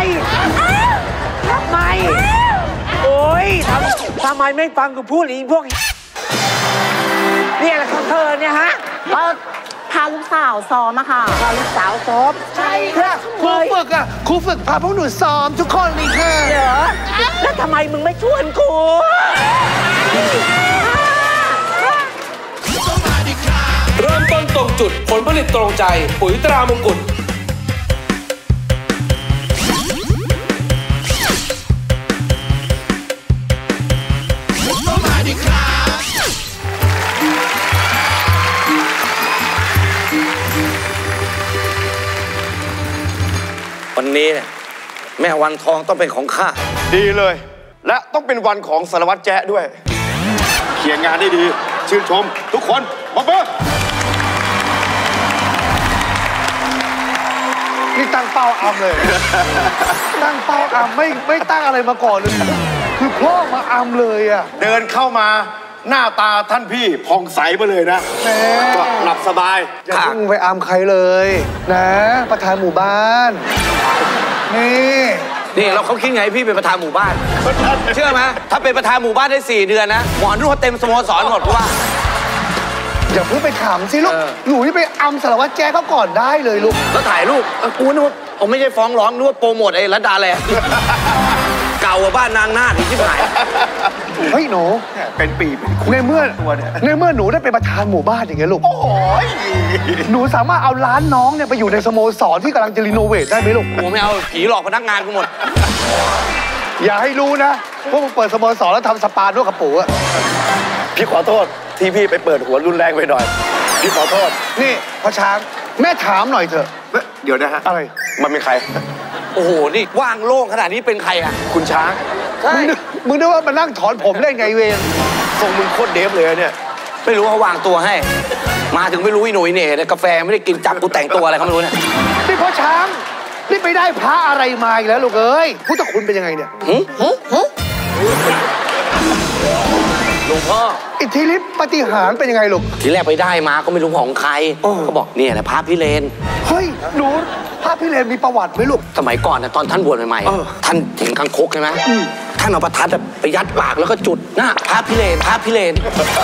[SPEAKER 6] โอ๊ยทำไมไม่ฟังกูพูดอีกพวกนี่อะไรของเธอเนี่ยฮะ
[SPEAKER 3] พาลูกสาวซ้อมอะค่ะพาลูกสาวซ้อมใช่ค่ะ
[SPEAKER 7] ครูฝึกพาพวกหนูซ้อมทุกคนเลยค่ะ
[SPEAKER 3] เหรอแล้วทำไมมึงไม่ชวนกู
[SPEAKER 8] เริ่มต้นตรงจุดผลผลิตตรงใจปุ๋ยตรามงกุฎ
[SPEAKER 6] วันนี้เนี่ยแม่วันทองต้องเป็นของข้า
[SPEAKER 10] ดีเลย และต้องเป็นวันของสารวัตรแจ๊ะด้วยเขียนงานได้ดีชื่นชมทุกคนปรบมือ
[SPEAKER 1] นี่ตั้งเป้าอำเลย ตั้งเป้าอำไม่ตั้งอะไรมาก่อนเลย คือพ่อมาอำเลยอ่ะ
[SPEAKER 10] เดินเข้ามาหน้าตาท่านพี่ผ่องใสมาเลยนะก็หลับสบาย
[SPEAKER 1] อย่าเพิ่งไปอำใครเลยนะประธานหมู่บ้าน
[SPEAKER 6] นี่เราเขาคิดไงพี่เป็นประธานหมู่บ้านเชื่อไหมถ้าเป็นประธานหมู่บ้านได้4 เดือนนะหมอนวดเต็มสโมสรหมดว่า
[SPEAKER 1] อย่าเพิ่งไปขำสิลูกหนูนี่ไปอำสารวัตรแจ๊เขาก่อนได้เลยลูก
[SPEAKER 6] แล้วถ่ายรูปกูนึกว่าผมไม่ใช่ฟ้องร้องนึกว่าโปรโมทไอ้รัตดาแลเก่ากว่าบ้านนางนาถอีกที่ไหน
[SPEAKER 1] เฮ้ยหนู
[SPEAKER 10] เป็นปี
[SPEAKER 1] ในเมื่อหนูได้เป็นประธานหมู่บ้านอย่างเงี้ยลูกโอ้ยหนูสามารถเอาร้านน้องเนี่ยไปอยู่ในสโมสรที่กำลังจะรีโนเวทได้ไหมลูก
[SPEAKER 6] ผมไม่เอาผีหลอกพนักงานกูหมด
[SPEAKER 1] อย่าให้รู้นะพวกมึงเปิดสโมสรแล้วทำสปาด้วยกับปู่อะ
[SPEAKER 10] พี่ขอโทษที่พี่ไปเปิดหัวรุนแรงไปหน่อยพี่ขอโทษ
[SPEAKER 1] นี่พ่อช้างแม่ถามหน่อยเถอะ
[SPEAKER 10] เดี๋ยวนะฮะ
[SPEAKER 1] อะไร
[SPEAKER 10] มันเป็นใคร
[SPEAKER 6] โอ้โหนี่ว่างโล่งขนาดนี้เป็นใครอ่ะ
[SPEAKER 10] คุณช้าง
[SPEAKER 1] มึงนึกว่ามานั่งถอนผมเล่นไงเวร
[SPEAKER 10] ส่งมึงโคตรเดฟเลยเนี่ย
[SPEAKER 6] ไม่รู้เขาวางตัวให้มาถึงไม่รู้อีหนุ่ยเนี่ยกาแฟไม่ได้กินจับกูแต่งตัวอะไรเขาไม่รู้เนี่ย
[SPEAKER 1] นี่พ่อช้างนี่ไปได้พระอะไรมาอีกแล้วลูกเอ้ยพุทธคุณเป็นยังไงเนี่ย
[SPEAKER 6] หลวงพ่อ
[SPEAKER 1] อิทธิฤทธิ์ปฏิหารเป็นยังไงลูก
[SPEAKER 6] ทีแรกไปได้มาก็ไม่รู้ของใครก็บอกเนี่ยแหละพระพิเรน
[SPEAKER 1] เฮ้ยหนูพระพิเรนมีประวัติไหมลูก
[SPEAKER 6] สมัยก่อนนะตอนท่านบวชใหม่ๆท่านถึงคังคกใช่ไหมท่านเอาประทัดไปยัดปากแล้วก็จุดหน้าพระพิเรน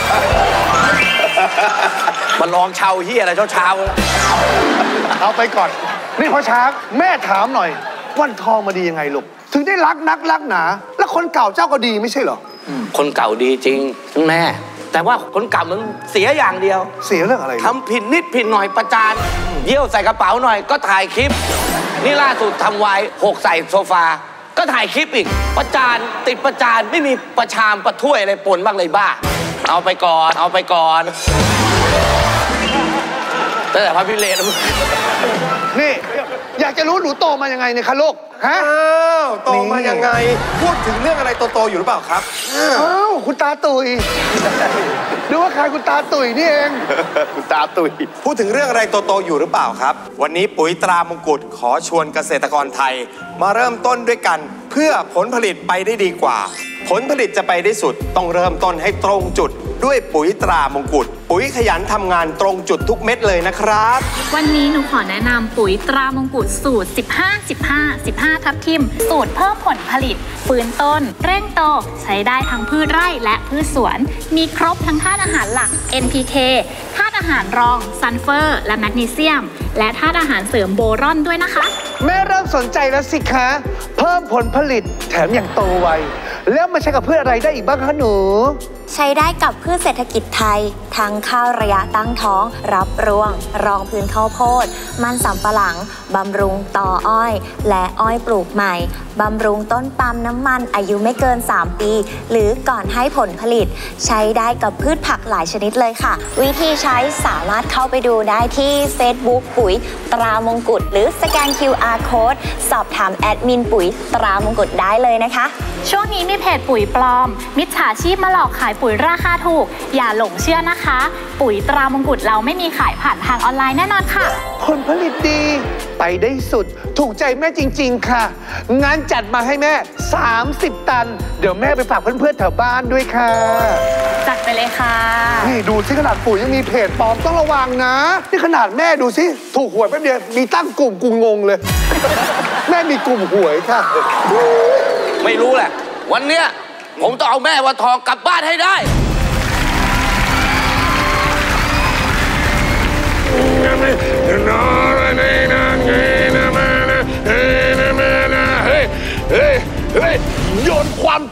[SPEAKER 6] มาลองเช่าเฮียอะไรเช้า
[SPEAKER 1] เอาไปก่อนนี่พ่อช้างแม่ถามหน่อยวันทองมาดียังไงลูกถึงได้รักนักรักหนาแล้วคนเก่าเจ้าก็ดีไม่ใช่เหรอ
[SPEAKER 6] คนเก่าดีจริงแม่แต่ว่าคนเก่ามันเสียอย่างเดียว
[SPEAKER 1] เสียเรื่องอะไร
[SPEAKER 6] ทำผิดนิดผิดหน่อยประจานเยี่ยวใส่กระเป๋าหน่อยก็ถ่ายคลิปนี่ล่าสุดทำไว้6ใส่โซฟาก็ถ่ายคลิปอีกประจานติดประจานไม่มีประชามประถ้วยอะไรปนบ้างเลยบ้าเอาไปก่อนแต่พระพิเรน
[SPEAKER 1] นี่อยากจะรู้หนูโตมายังไงเนี่ยคะลูกฮะ
[SPEAKER 10] โตมายังไงพูดถึงเรื่องอะไรโตๆอยู่หรือเปล่าครับ
[SPEAKER 1] อ้าวคุณตาตุยดูว่าใครคุณตาตุยนี่เอง
[SPEAKER 10] คุณตาตุยพูดถึงเรื่องอะไรโตๆอยู่หรือเปล่าครับวันนี้ปุ๋ยตรามงกุฎขอชวนเกษตรกรไทยมาเริ่มต้นด้วยกันเพื่อผลผลิตไปได้ดีกว่าผลผลิตจะไปได้สุดต้องเริ่มต้นให้ตรงจุดด้วยปุ๋ยตรามงกุฎปุ๋ยขยันทำงานตรงจุดทุกเม็ดเลยนะครับ
[SPEAKER 11] วันนี้หนูขอแนะนำปุ๋ยตรามงกุฎสูตร 15 ทับทิมสูตรเพิ่มผลผลิตฟื้นต้นเร่งโตใช้ได้ทั้งพืชไร่และพืชสวนมีครบทั้งธาตุอาหารหลัก NPK ธาตุอาหารรองซัลเฟอร์และแมกนีเซียมและธาตุอาหารเสริมโบรอนด้วยนะคะ
[SPEAKER 1] แม่เริ่มสนใจแล้วสิคะเพิ่มผลผลิตแถมอย่างโตไวแล้วมาใช้กับพืชอะไรได้อีกบ้างคะหนู
[SPEAKER 12] ใช้ได้กับพืชเศรษฐกิจไทยทั้งข้าวระยะตั้งท้องรับรวงรองพื้นข้าวโพดมันสำปะหลังบำรุงต่ออ้อยและอ้อยปลูกใหม่บำรุงต้นปาล์มน้ำมันอายุไม่เกิน3 ปีหรือก่อนให้ผลผลิตใช้ได้กับพืชผักหลายชนิดเลยค่ะวิธีใช้สามารถเข้าไปดูได้ที่ Facebook ปุ๋ยตรามงกุฎหรือสแกน QR Code สอบถามแอดมินปุ๋ยตรามงกุฎได้เลยนะคะ
[SPEAKER 11] ช่วงนี้มีเพจปุ๋ยปลอมมิจฉาชีพมาหลอกขายปุ๋ยราคาถูกอย่าหลงเชื่อนะคะปุ๋ยตรามงกุฎเราไม่มีขายผ่านทางออนไลน์แน่นอนค่ะ
[SPEAKER 1] ผลผลิตดีไปได้สุดถูกใจแม่จริงๆค่ะงั้นจัดมาให้แม่30 ตันเดี๋ยวแม่ไปฝากเพื่อนๆแถวบ้านด้วยค่ะ
[SPEAKER 11] จัดไปเลยค่ะ
[SPEAKER 1] นี่ดูสิขนาดปุ๋ยยังมีเพจปลอมต้องระวังนะนี่ขนาดแม่ดูสิถูกหวยแป๊บเดียวมีตั้งกลุ่มกูงงเลย แม่มีกลุ่มหวยค่ะ
[SPEAKER 6] ไม่รู้แหละวันเนี้ยผมต้องเอาแม่วันทองกลับบ้านให้ได้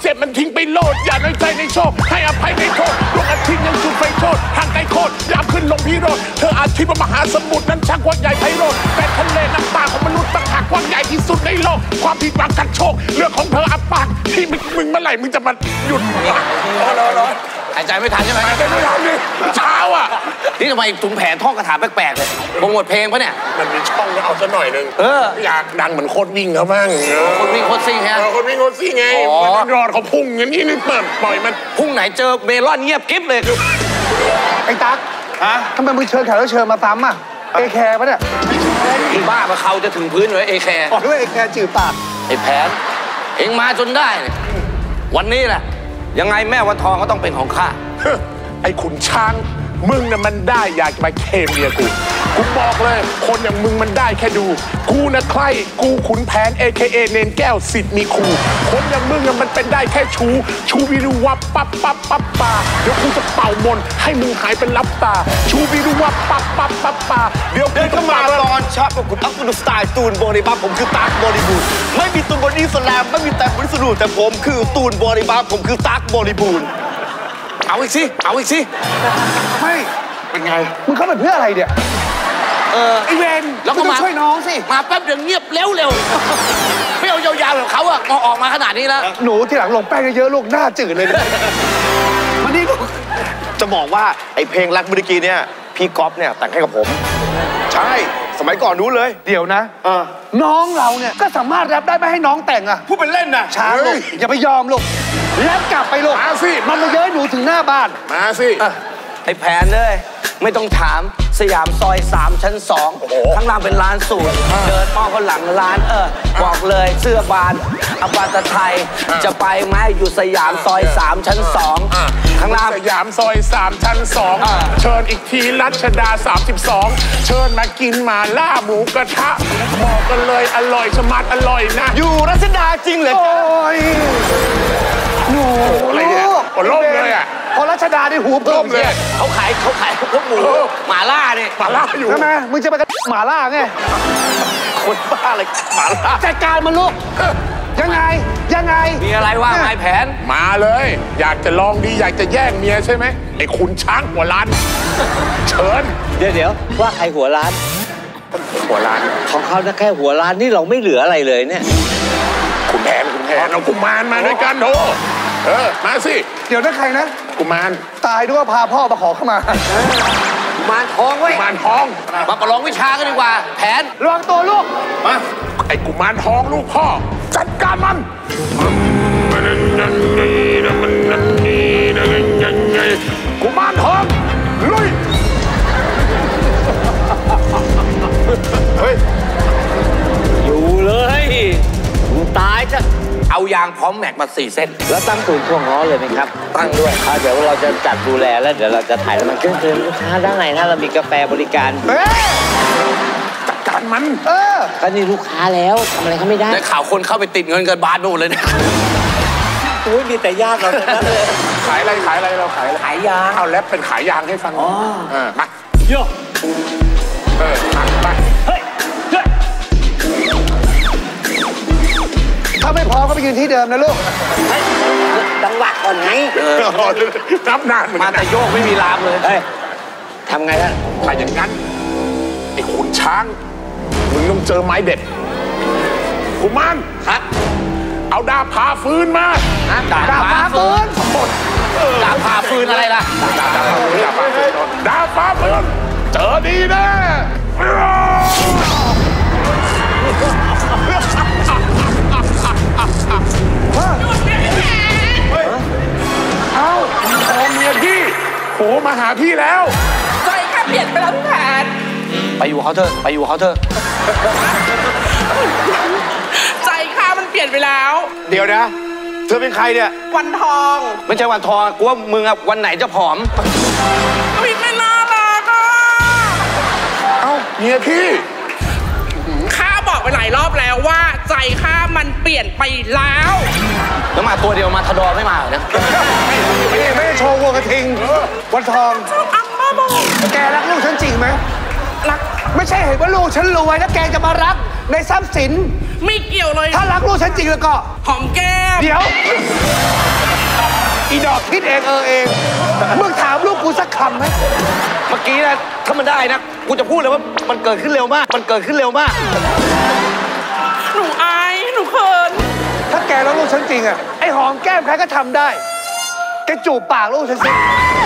[SPEAKER 4] จ็บมันทิ้งไปโลดอย่าน้อยใจในโชคให้อภัยในโทษดวงอาทิตย์ยังจุดไฟโชดทางไกลโคตรยามขึ้นลงพิโรธเธออาจคิดว่ามหาสมุทรนั้นช่างกว้างใหญ่ไพโรจน์แต่ทะเลน้ำตาของมนุษย์ต่างหากกว้างใหญ่ที่สุดในโลกความผิดหวังกันโชคเรื่องของเธออับปากที่มึงเมื่อไหร่มึงจะมาหยุดรอ
[SPEAKER 9] หายใจไม่ทันใช่ไหมหายใจไม่
[SPEAKER 4] ทันเลยเช้าอ่ะ
[SPEAKER 9] นี่ทำไมถุงแผนท่องคาถาแปลกๆเลยโปรโมทเพลงปะเนี่ย
[SPEAKER 4] มันมีช่องเอาซะหน่อยนึงอยากดังเหมือนโคตรวิ่งเขาบ้าง
[SPEAKER 9] โคตรวิ่งโคตรซิ่งฮะ
[SPEAKER 4] โคตรวิ่งโคตรซิ่งไงมันรอดเขาพุ่งอย่างนี้นี่เปิดปล่อยมัน
[SPEAKER 9] พุ่งไหนเจอเมลอนเงียบกิ๊บเลย
[SPEAKER 1] ไอ้ตั๊กทำไมมึงเชิญแขกแล้วเชิญมาซ้ำอ่ะเอแคร์ปะเนี่ย
[SPEAKER 9] อีบ้ามาเขาจะถึงพื้นเลยเอแคร์
[SPEAKER 1] ด้วยเอแคร์จืดปาก
[SPEAKER 9] ไอ้แผนเองมาจนได้วันนี้แหละยังไงแม่วันทองก็ต้องเป็นของข้า
[SPEAKER 4] ไอ้ขุนช้างมึงน่ะมันได้อยากจะมาเคมเมียกูบอกเลยคนอย่างมึงมันได้แค่ดูกูนะใครกูขุนแผน AKA เนนแก้วสิทธิ์มีครูคนอย่างมึงน่ะมันเป็นได้แค่ชูวิรุวับปั๊บป่าเดี๋ยวกูจะเป่ามนให้มึงหายเป็นลับตาชูวิรุวับปั๊บป่าเดี๋ยวกูจะมา
[SPEAKER 13] ตอนชากับคุณอัพคุณสไตล์ตูนบริบัติผมคือตั๊กบริบูรณ์ไม่มีตูนบอดี้สแลมไม่มีแต่บริสุทธิ์แต่ผมคือตูนบริบัติผมคือตั๊กบริบูรณ์
[SPEAKER 9] เอาอีกสิ
[SPEAKER 1] ไม่เป็นไงมึงเข้าไปเพื่ออะไรเนี่ยไอเวน
[SPEAKER 9] แล้วก็มา
[SPEAKER 1] ช่วยน้องสิ
[SPEAKER 9] มาแป๊บเดียวเงียบเร็วไม่เอายาวๆแบบเขาอะออกมาขนาดนี้แล้ว
[SPEAKER 1] หนูที่หลังลงแป้งเยอะๆลูกหน้าจืดเลย
[SPEAKER 13] มันนี่จะบอกว่าไอเพลงรักเมื่อกี้เนี่ยพี่ก๊อฟเนี่ยแต่งให้กับผมใช่สมัยก่อนรู้เลย
[SPEAKER 1] เดี๋ยวนะน้องเราเนี่ยก็สามารถแรปได้ไม่ให้น้องแต่งอะ
[SPEAKER 13] พูดเป็นเล่นนะ
[SPEAKER 1] ช้าลูกอย่าไปยอมลูกแรปกลับไปลูก
[SPEAKER 4] มาสิ
[SPEAKER 1] มันมาเย้ยหนูถึงหน้าบ้าน
[SPEAKER 4] มาสิ
[SPEAKER 9] ไอ้แผนเลยไม่ต้องถามสยามซอย3ชั้น2ข้างล่างเป็นร้านสูตรเดินอ้อมข้างหลังร้านบอกเลยเสื้อบานอบาตไทยจะไปไหมอยู่สยามซอย3ชั้น2ข้างล่าง
[SPEAKER 4] สยามซอย3ชั้น2เชิญอีกทีรัชดา32เชิญมากินหมาล่าหมูกระทะบอกกันเลยอร่อยชะมัดอร่อยนะ
[SPEAKER 13] อยู่รัชดาจริงเลย
[SPEAKER 1] โอ้ยหนู
[SPEAKER 4] อะไรเนี่ยล่มเลยอ่ะ
[SPEAKER 1] พอรัชดาได้หูเพิ่มเลย
[SPEAKER 9] เขาขายพวกหมูหมาล่าเนี่ย
[SPEAKER 4] หมาล่าอยู่
[SPEAKER 1] ใช่ไหมมึงจะไปกันหมาล่าไง
[SPEAKER 13] คนบ้าอะไรหมาล่า
[SPEAKER 1] จัดการมันลูกยังไง
[SPEAKER 9] มีอะไรว่าไงแผน
[SPEAKER 4] มาเลยอยากจะลองดีอยากจะแย่งเมียใช่ไหมไอ้ขุนช้างหัวล้านเชิญ
[SPEAKER 9] เดี๋ยวว่าใครหัวล้านของเขาแค่หัวล้านนี่เราไม่เหลืออะไรเลยเนี่ย
[SPEAKER 4] คุณแผนเอากุมารมาด้วยกันโธ่มาสิ
[SPEAKER 1] เดี๋ยวนั่นใครนะ
[SPEAKER 4] กุมาร
[SPEAKER 1] ตายด้วยพาพ่อมาขอเข้ามา
[SPEAKER 9] กุมารทองเว้ย
[SPEAKER 4] กุมารทอง
[SPEAKER 9] มาประลองวิชากันดีกว่าแผน
[SPEAKER 1] ระวังตัวลูก
[SPEAKER 4] มาไอ้กุมารทองลูกพ่อจัดการมันกุมารทองลุย
[SPEAKER 9] เฮ้ยอยู่เลยตายจะเอายางพร้อมแม็กมา4 เส้นแล้วตั้งศูนย์ช่วงล้อเลยไหมครับตั้งด้วยเดี๋ยวเราจะจัดดูแลแล้วเดี๋ยวเราจะถ่ายแล้วมันเชิญลูกค้าด้านในถ้าเรามีกาแฟบริการ
[SPEAKER 4] จัดการมัน
[SPEAKER 9] ก็นี่ลูกค้าแล้วทำอะไรเขาไม่ได้ได้ข่าวคนเข้าไปติดเงินกันบาทโน่นเลยนะโอ้ยมีแต่ญาติเราทั้งนั้นเลย
[SPEAKER 4] ขายอะไรเราข
[SPEAKER 9] ายยาง
[SPEAKER 4] เอาแรปเป็นขายยางให้ฟังมา
[SPEAKER 9] โย่
[SPEAKER 4] ไป
[SPEAKER 9] เฮ้ย
[SPEAKER 1] ถ้าไม่พอก็ไปยืนที่เดิมนะลูก
[SPEAKER 9] จังหวะก่อนไง
[SPEAKER 4] นับนาน
[SPEAKER 9] มาแต่โยกไม่มีลามเลยทำไงล่ะ
[SPEAKER 4] ถ้าอย่างนั้นไอ้ขุนช้างมึงต้องเจอไม้เด็ดกุมาร
[SPEAKER 9] ครับ
[SPEAKER 4] เอาดาบผ่าฟืนมา
[SPEAKER 1] ดาบผ่าฟืน
[SPEAKER 9] ดาบผ่าฟืนอะไรล่ะ
[SPEAKER 4] ดาบผ่าฟืนเจอดีแน่เอาเมียพี่โผล่มาหาพี่แล้ว
[SPEAKER 3] ใจข้าเปลี่ยนไปแล้วพี่แผน
[SPEAKER 9] ไปอยู่เขาเถอะ
[SPEAKER 3] ใจข้ามันเปลี่ยนไปแล้ว
[SPEAKER 13] เดี๋ยวนะเธอเป็นใครเนี่ย
[SPEAKER 3] วันทอง
[SPEAKER 9] ไม่ใช่วันทองกูว่ามึงอะวันไหนจะผอม
[SPEAKER 3] ไม่น่ารักอ่ะ
[SPEAKER 4] เอ้าเมียพี่
[SPEAKER 3] ข้าบอกไปหลายรอบแล้วว่าใจข้ามันเปลี่ยนไปแล้ว
[SPEAKER 9] แล้วมาตัวเดียวมาทดอไม่มาเนี่ย
[SPEAKER 1] ไม่ได้โชว์วัวกระทิงวันทองแกรักลูกฉันจริงไหมรักไม่ใช่เห็นว่าลูกฉันรวยแล้วแกจะมารักในทรัพย์สิน
[SPEAKER 3] ไม่เกี่ยวเลย
[SPEAKER 1] ถ้ารักลูกฉันจริงแล้วก็
[SPEAKER 3] หอมแก้ม
[SPEAKER 1] เดี๋ยวอีดอกคิดเองเองมึงถามลูกกูสักคำไหม
[SPEAKER 13] เมื่อกี้นะถ้ามันได้นะกูจะพูดเลยว่ามันเกิดขึ้นเร็วมากมันเกิดขึ้นเร็วมาก
[SPEAKER 8] หนูอายหนูเขิน
[SPEAKER 1] ถ้าแกรักลูกฉันจริงอะไอ้หอมแก้มใครก็ทำได้แกจูบปากลูกฉันสิ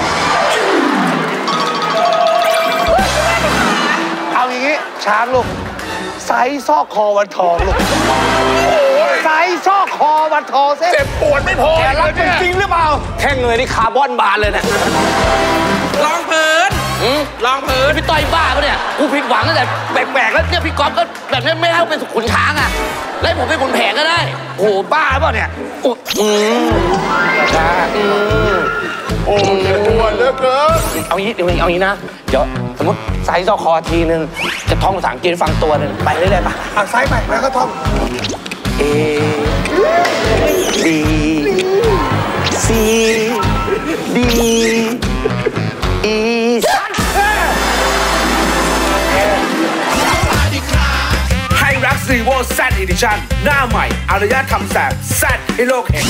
[SPEAKER 1] เอาอย่างงี้ช้างลูกไซส์ซอกคอวันทองลูกไซส์ซอกคอวันทองเจ็บปวดไม่พอแกรักจริงหรือเปล่า
[SPEAKER 13] แท่งเลยนี่คาร์บอนบานเลยนะ
[SPEAKER 8] ลองพื้นลองพื้น
[SPEAKER 13] พี่ต้อยบ้าปะเนี่ยกูผิดหวังตั้งแต่แปลกๆแล้วเนี่ยพี่ก๊อฟก็แบบนี้ไม่ให้เป็นขุนช้างอ่ะแล้วผมเป็นขุนแผนก็ได้โอ้บ้าป่ะเนี่ยโอ้
[SPEAKER 4] เจ็บปวดเหลือเกิน
[SPEAKER 13] เอางี้นะเดี๋ยวสมมติไซส์ซอกคอทีนึงจะท่องภาษาอังกฤษฟังตัวนึงไปเรื่อยๆป่ะ
[SPEAKER 1] เอาไซส์ไปแล้วก็ท่อง
[SPEAKER 13] A B C D E
[SPEAKER 8] ให้รักซีโวแซดอีดิชั่นหน้าใหม่อารยธรรมแสบแซดให้โลกเห็น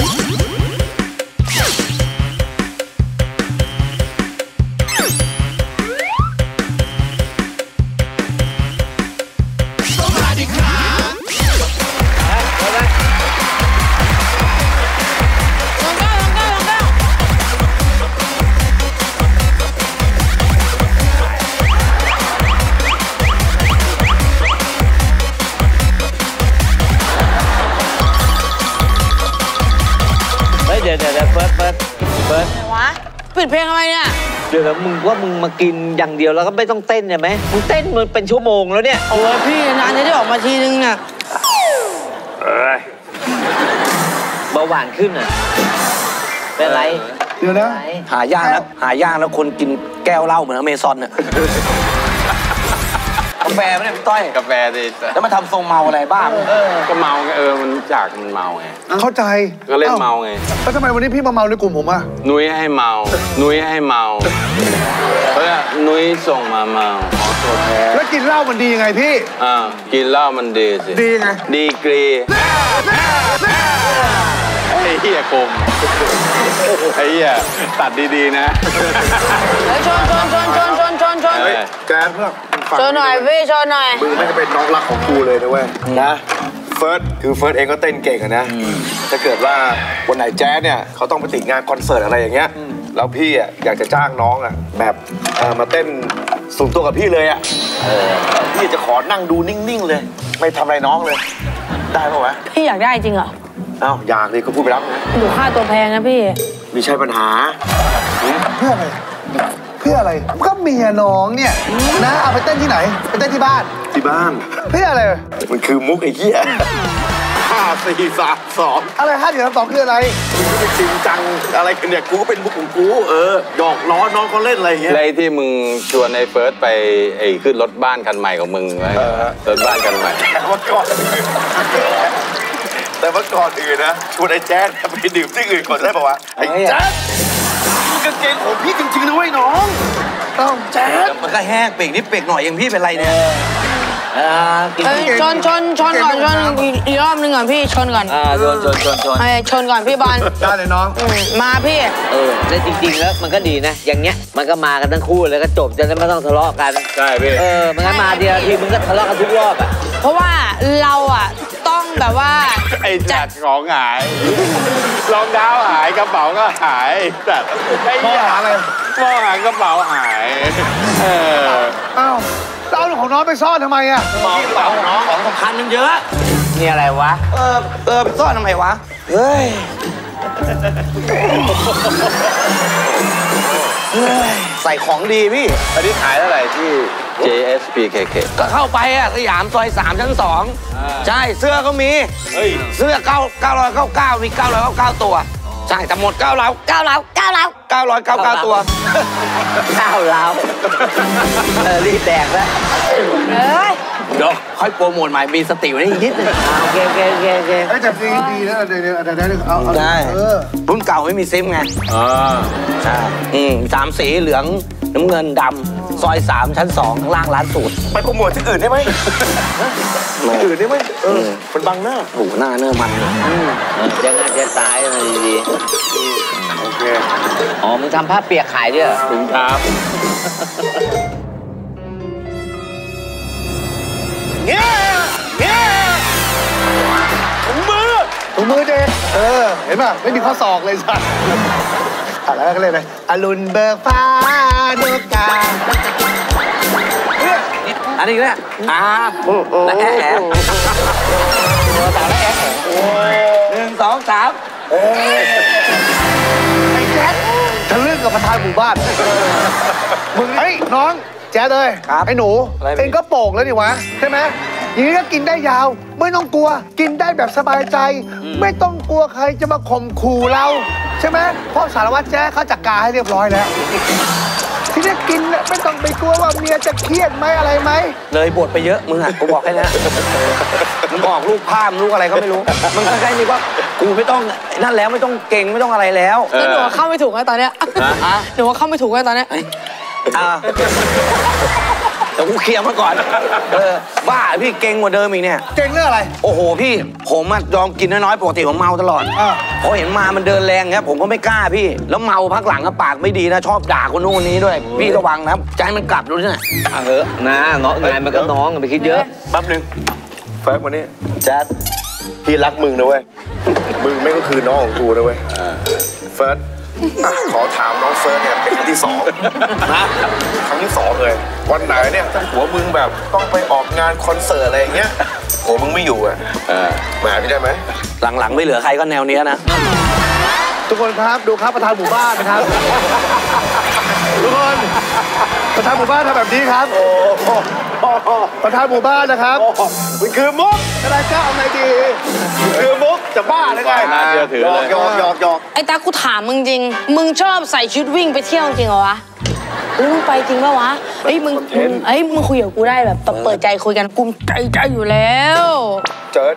[SPEAKER 9] เดี๋ยวเฟิร์ส
[SPEAKER 3] อะไรวะปิดเพลงทำไมเนี่ย
[SPEAKER 9] เดี๋ยวมึงว่ามึงมากินอย่างเดียวแล้วก็ไม่ต้องเต้นใช่ไหมมึงเต้นมันเป็นชั่วโมงแล้วเนี่ย
[SPEAKER 3] โอ้ยพี่นานจะได้ออกมาทีนึงเนี่ย
[SPEAKER 9] เบาหวานขึ้นอ่ะเป็นไร
[SPEAKER 1] เดี๋ยวนะ
[SPEAKER 13] หายากแล้วคนกินแก้วเหล้าเหมือนอเมซอนเนี่ยกาแฟไม่ได้พี่ต้อย
[SPEAKER 2] กาแฟดิ
[SPEAKER 13] แล้วมาทำทรงเมาอะไรบ้าง
[SPEAKER 2] ก็เมาไงมันจากมันเมาไง
[SPEAKER 1] เข้าใจ
[SPEAKER 2] ก็เล่นเมาไง
[SPEAKER 1] แล้วทำไมวันนี้พี่มาเมาในกลุ่มผมอ่ะ
[SPEAKER 2] นุ้ยให้เมาเพราะนุ้ยส่งมาเมา
[SPEAKER 1] ตัวแทนแล้วกินเหล้ามันดียังไงพี่
[SPEAKER 2] กินเหล้ามันดีสิ
[SPEAKER 1] ดีไง
[SPEAKER 2] ดีกรีไอ้เหี้ยกลมไอ้เหี้ยตัดดีๆนะ
[SPEAKER 3] ชน
[SPEAKER 4] แกเพื่อน
[SPEAKER 3] ชนหน่อยพี่ชนหน่อย
[SPEAKER 4] มึงไม่ได้เป็นน้องรักของกูเลยนะเว้ยนะเฟิร์สเองก็เต้นเก่งอะนะถ้าเกิดว่าวันไหนแจ๊สเนี่ยเขาต้องไปติดงานคอนเสิร์ตอะไรอย่างเงี้ยแล้วพี่อะอยากจะจ้างน้องอะแบบมาเต้นสูงตัวกับพี่เลยอะพี่จะขอนั่งดูนิ่งๆเลยไม่ทำอะไรน้องเลยได้ป่ะวะ
[SPEAKER 3] พี่อยากได้จริงเหรอ
[SPEAKER 4] อ้าวอยากดิก็พูดไปแล้ว
[SPEAKER 3] หนูค่าตัวแพงนะพี่
[SPEAKER 4] ไม่ใช่ปัญหา
[SPEAKER 1] เพื่ออะไรก็เมียน้องเนี่ยนะเอาไปเต้นที่ไหนไปเต้นที่บ้านเพื่ออะไร
[SPEAKER 4] มันคือมุกไอ้เหี้ย5 4 3 2
[SPEAKER 1] อะไร5 4 3 2คืออะไร
[SPEAKER 4] มึงก็ไปจริงจังอะไรกันเนี่ยกูก็เป็นมุกของกูหยอกล้อน้องเขาเล่นอะไรอย่างเงี้ย
[SPEAKER 2] อะไรที่มึงชวนไอ้เฟิร์สไปขึ้นรถบ้านคันใหม่ของมึงรถบ้านคันใหม่
[SPEAKER 4] แต่ว่าก่อนอื่นนะชวนไอ้แจ๊ดไปดื่มที่อื่นก่อนได้ป่าวะไอ้แจ๊ดกางเกงของพี่จริงๆนะเว้ยน้อง
[SPEAKER 13] ต้องแจ๊ดมันก็แห้งเปียกนิดเปียกหน่อยอย่างพี่เป็นไรเนี่ย
[SPEAKER 3] ชนก่อนอีกรอบนึงก่อนพี่ชนก่อนชนก่อนพี่บอล
[SPEAKER 1] ได้เลยน้อง
[SPEAKER 3] มาพี่
[SPEAKER 9] แล้วจริงๆแล้วมันก็ดีนะอย่างเงี้ยมันก็มากันทั้งคู่แล้วก็จบจะได้ไม่ต้องทะเลาะกัน
[SPEAKER 2] ใช่พี่
[SPEAKER 9] มันก็มาเดียวทีมึงก็ทะเลาะกันทุกรอบอ่ะ
[SPEAKER 3] เพราะว่าเราอ่ะต้องแบบว่า
[SPEAKER 2] ไอ้จัดของหายรองเท้าหายกระเป๋าก็หายแต่ไอ้หาอะไรมองหากระเป๋าหาย
[SPEAKER 1] อ้าวเอาของน้องไปซ่อนทำไมอ่ะ
[SPEAKER 13] มองเป๋าน้องของสำคัญมันเยอะ
[SPEAKER 9] นี่อะไรวะ
[SPEAKER 13] ไปซ่อนทำไมวะเฮ้ยใส่ของดีพี่
[SPEAKER 2] อันนี้ขายเท่าไหร่ที่ JSPKK
[SPEAKER 13] ก็เข้าไปสยามซอย3 ชั้น 2ใช่เสื้อก็มีเสื้อ999มี999ตัวใช่แต่หมด999ตัว
[SPEAKER 9] รีบแดกแล้ว
[SPEAKER 13] เดี๋ยวค่อยโปรโมทใหม่มีสติไว้นิดนึง
[SPEAKER 9] โอเค
[SPEAKER 1] แต่ซีดีนะเดี๋ยวเอา
[SPEAKER 13] ได้รุ่นเก่าไม่มีซิมไง
[SPEAKER 2] ใช่
[SPEAKER 13] 3 สีเหลือง
[SPEAKER 7] น้ำเงินดำซอย 3 ชั้น 2 ข้างล่างร้านสูตร
[SPEAKER 10] ไปโปรโมทที่อื่นได้ไหมที่อื่นได้ไหมมันบังหน้า
[SPEAKER 7] โอ้โหหน้าเนื้อมันเลย
[SPEAKER 9] เจ๊งานเจ๊ตายอะไรดีโอเคอ๋อมึงทำผ้าเปียกขายด้วยถุงเท้า
[SPEAKER 1] ถุงมือเด็กเห็นป่ะไม่มีข้อศอกเลยสัตว์อะไรก็เลยนะอรุณเบิกฟ้าดวงกา
[SPEAKER 9] อันนี้เนี่ยและแอะต่อและแอะ1 2 3
[SPEAKER 1] ไอ้แจ๊ดทะลึ่งกับประธานหมู่บ้านมึงเฮ้ยน้องแจ๊ดเลยไอ้หนูเองก็โป่งแล้วดิวะใช่ไหมอย่างนี้ก็กินได้ยาวไม่ต้องกลัวกินได้แบบสบายใจไม่ต้องกลัวใครจะมาข่มขู่เราใช่ไหมเพราะสารวัตรแจ๊เขาจัดการให้เรียบร้อยแล้วที่นี่กินไม่ต้องไปกลัวว่าเมียจะเครียดไหมอะไรไหม
[SPEAKER 7] เลยบทไปเยอะมึงอ่ะกูบอกแค่นี้มึงออกลูกภาพลูกอะไรก็ไม่รู้มึงใกล้ๆนี่ว่ากูไม่ต้องนั่นแล้วไม่ต้องเก่งไม่ต้องอะไรแล้ว
[SPEAKER 14] แล้วหนูเข้าไม่ถูกไงตอนเนี้ยหนูเข้าไม่ถูกไงตอนเนี้ย
[SPEAKER 7] เดี๋ยวกูเคลียร์มาก่อนบ้าพี่เก่งกว่าเดิมอีกเนี่ย
[SPEAKER 1] เก่งเรื่องอะไร
[SPEAKER 7] โอ้โหพี่ผมยอมกินน้อยๆปกติผมเมาตลอดพอเห็นมามันเดินแรงเงี้ยผมก็ไม่กล้าพี่แล้วเมาพักหลังก็ปากไม่ดีนะชอบด่าคนนู้นคนนี้ด้วยพี่ระวังนะใจมันกลับรู้ใช่ไหม
[SPEAKER 9] นะน้องไงมันก็น้องไปคิดเยอะ
[SPEAKER 10] แป๊บนึงแฟกวันนี้แจ๊ดพี่รักมึงนะเว้ยมึงไม่ก็คือน้องของกูนะเว้ยเฟิร์สขอถามน้องเฟิร์สเนี่ยเป็นครั้งที่2นะครั้งที่2เลยวันไหนเนี่ยถ้าหัวมึงแบบต้องไปออกงานคอนเสิร์ตอะไรอย่างเงี้ยหัวมึงไม่อยู่อ่ะมาพี่ได้ไหม
[SPEAKER 7] หลังๆไม่เหลือใครก็แนวเนี้ยนะ
[SPEAKER 1] ทุกคนครับดูครับประธานหมู่บ้านนะครับทุกคนประธานหมู่บ้านทำแบบนี้ครับประธานหมู่บ้านนะครับมันคือมุกอะไรก้าเอาไงดีคือมุกจะบ้าหรือไงหยอก
[SPEAKER 14] ไอ้ตากูถามมึงจริงมึงชอบใส่ชุดวิ่งไปเที่ยวจริงเหรอวะมึงไปจริงปะวะมึงคุยกับกูได้แบบเปิดใจคุยกันกูใจอยู่แล้ว
[SPEAKER 10] เจิด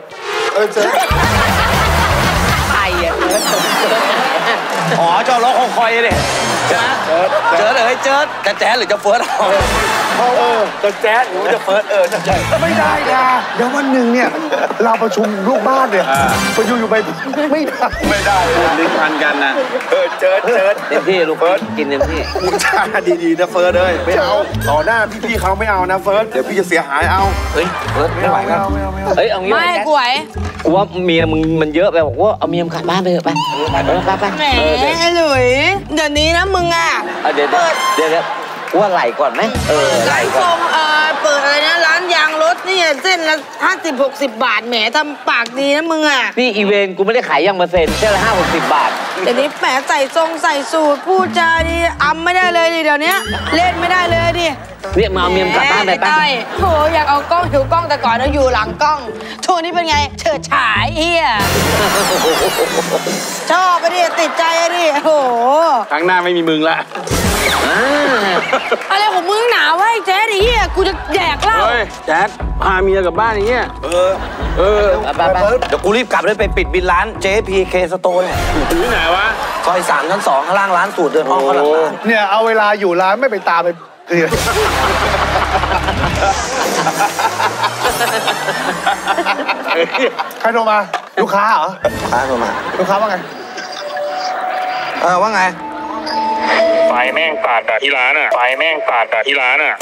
[SPEAKER 9] ใครอ่ะ
[SPEAKER 7] อ๋อเจ้าล้อคงคอยเลยใช่ไหมเจิดเลยเจิดจะแจ๊ดหรือจะเฟิร์ส
[SPEAKER 10] จะแจ๊ดหรือจะเฟิร์ส
[SPEAKER 1] ไม่ได้นะเดี๋ยววันหนึ่งเนี่ยเราประชุมลูกบ้านเนี่ยไปอยู่ไปไม่ได้
[SPEAKER 2] ลิ้นพันกันนะ
[SPEAKER 10] เจิด
[SPEAKER 9] เต็มที่ลูกเฟิร์สกินเต็มที่
[SPEAKER 10] พูดจาดีๆนะเฟิร์สเลยไม่เอาต่อหน้าพี่เขาไม่เอานะเฟิร์สเดี๋ยวพี่จะเสียหายเอา
[SPEAKER 9] เฮ้ยเฟิร์สไม่ไหวครับเอางี้
[SPEAKER 14] ไม่กูไหว
[SPEAKER 9] กูว่าเมียมึงมันเยอะไปบอกว่าเอาเมียมึงกลับบ้านไปเถอะไป
[SPEAKER 14] แหมหลุยเดี๋ยวนี้นะมึงอ่ะ
[SPEAKER 9] เดี๋ยวว่าไหลก่อนไหม
[SPEAKER 14] ไหลก่อนเปิดอะไรนะร้านยางรถนี่เส้นละ50-60 บาทแหมทำปากดีนะมึงอ่ะ
[SPEAKER 9] นี่อีเวนกูไม่ได้ขายยังเปอร์เซ็นต์เส้นละ50-60 บาท
[SPEAKER 14] เดี๋ยวนี้แหมใส่สูตรพูดจาดีอำไม่ได้เลยดิเดี๋ยวนี้เล่นไม่ได้เลยดิ
[SPEAKER 9] เรียกมาเอาเมียมกลับบ้านไปป่ะ
[SPEAKER 14] โหอยากเอากล้องถือกล้องแต่ก่อนเราอยู่หลังกล้องช่วงนี้เป็นไงเฉิดฉายเฮียชอบไปดิติดใจดิโห
[SPEAKER 2] ครั้งหน้าไม่มีมึงละ
[SPEAKER 14] อะไรของมึงหนาวไว้แจ๊ดเฮียกูจะแดกเหล้า
[SPEAKER 2] แจ๊ดพาเมียกลับบ้านอย่างเงี้ย
[SPEAKER 7] ไปเดี๋ยวกูรีบกลับเลยไปปิดบินร้าน JPK Store เนี่ย
[SPEAKER 2] อยู่ที่ไหนวะ
[SPEAKER 7] ซอย 3 ชั้น 2 ข้างล่างร้านสูตรเดินห้องข้างหลังร้าน
[SPEAKER 1] เนี่ยเอาเวลาอยู่ร้านไม่ไปตามไปใครโทรมาลูกค้าเหรอ
[SPEAKER 7] ลูกค้าโทรมา
[SPEAKER 1] ลูกค้าว่าไง
[SPEAKER 7] ว่าไง
[SPEAKER 15] ไฟแม่งปาดแบบที่ร้านอ่ะไฟแม่งปาดแบบที่ร้านอ่ะ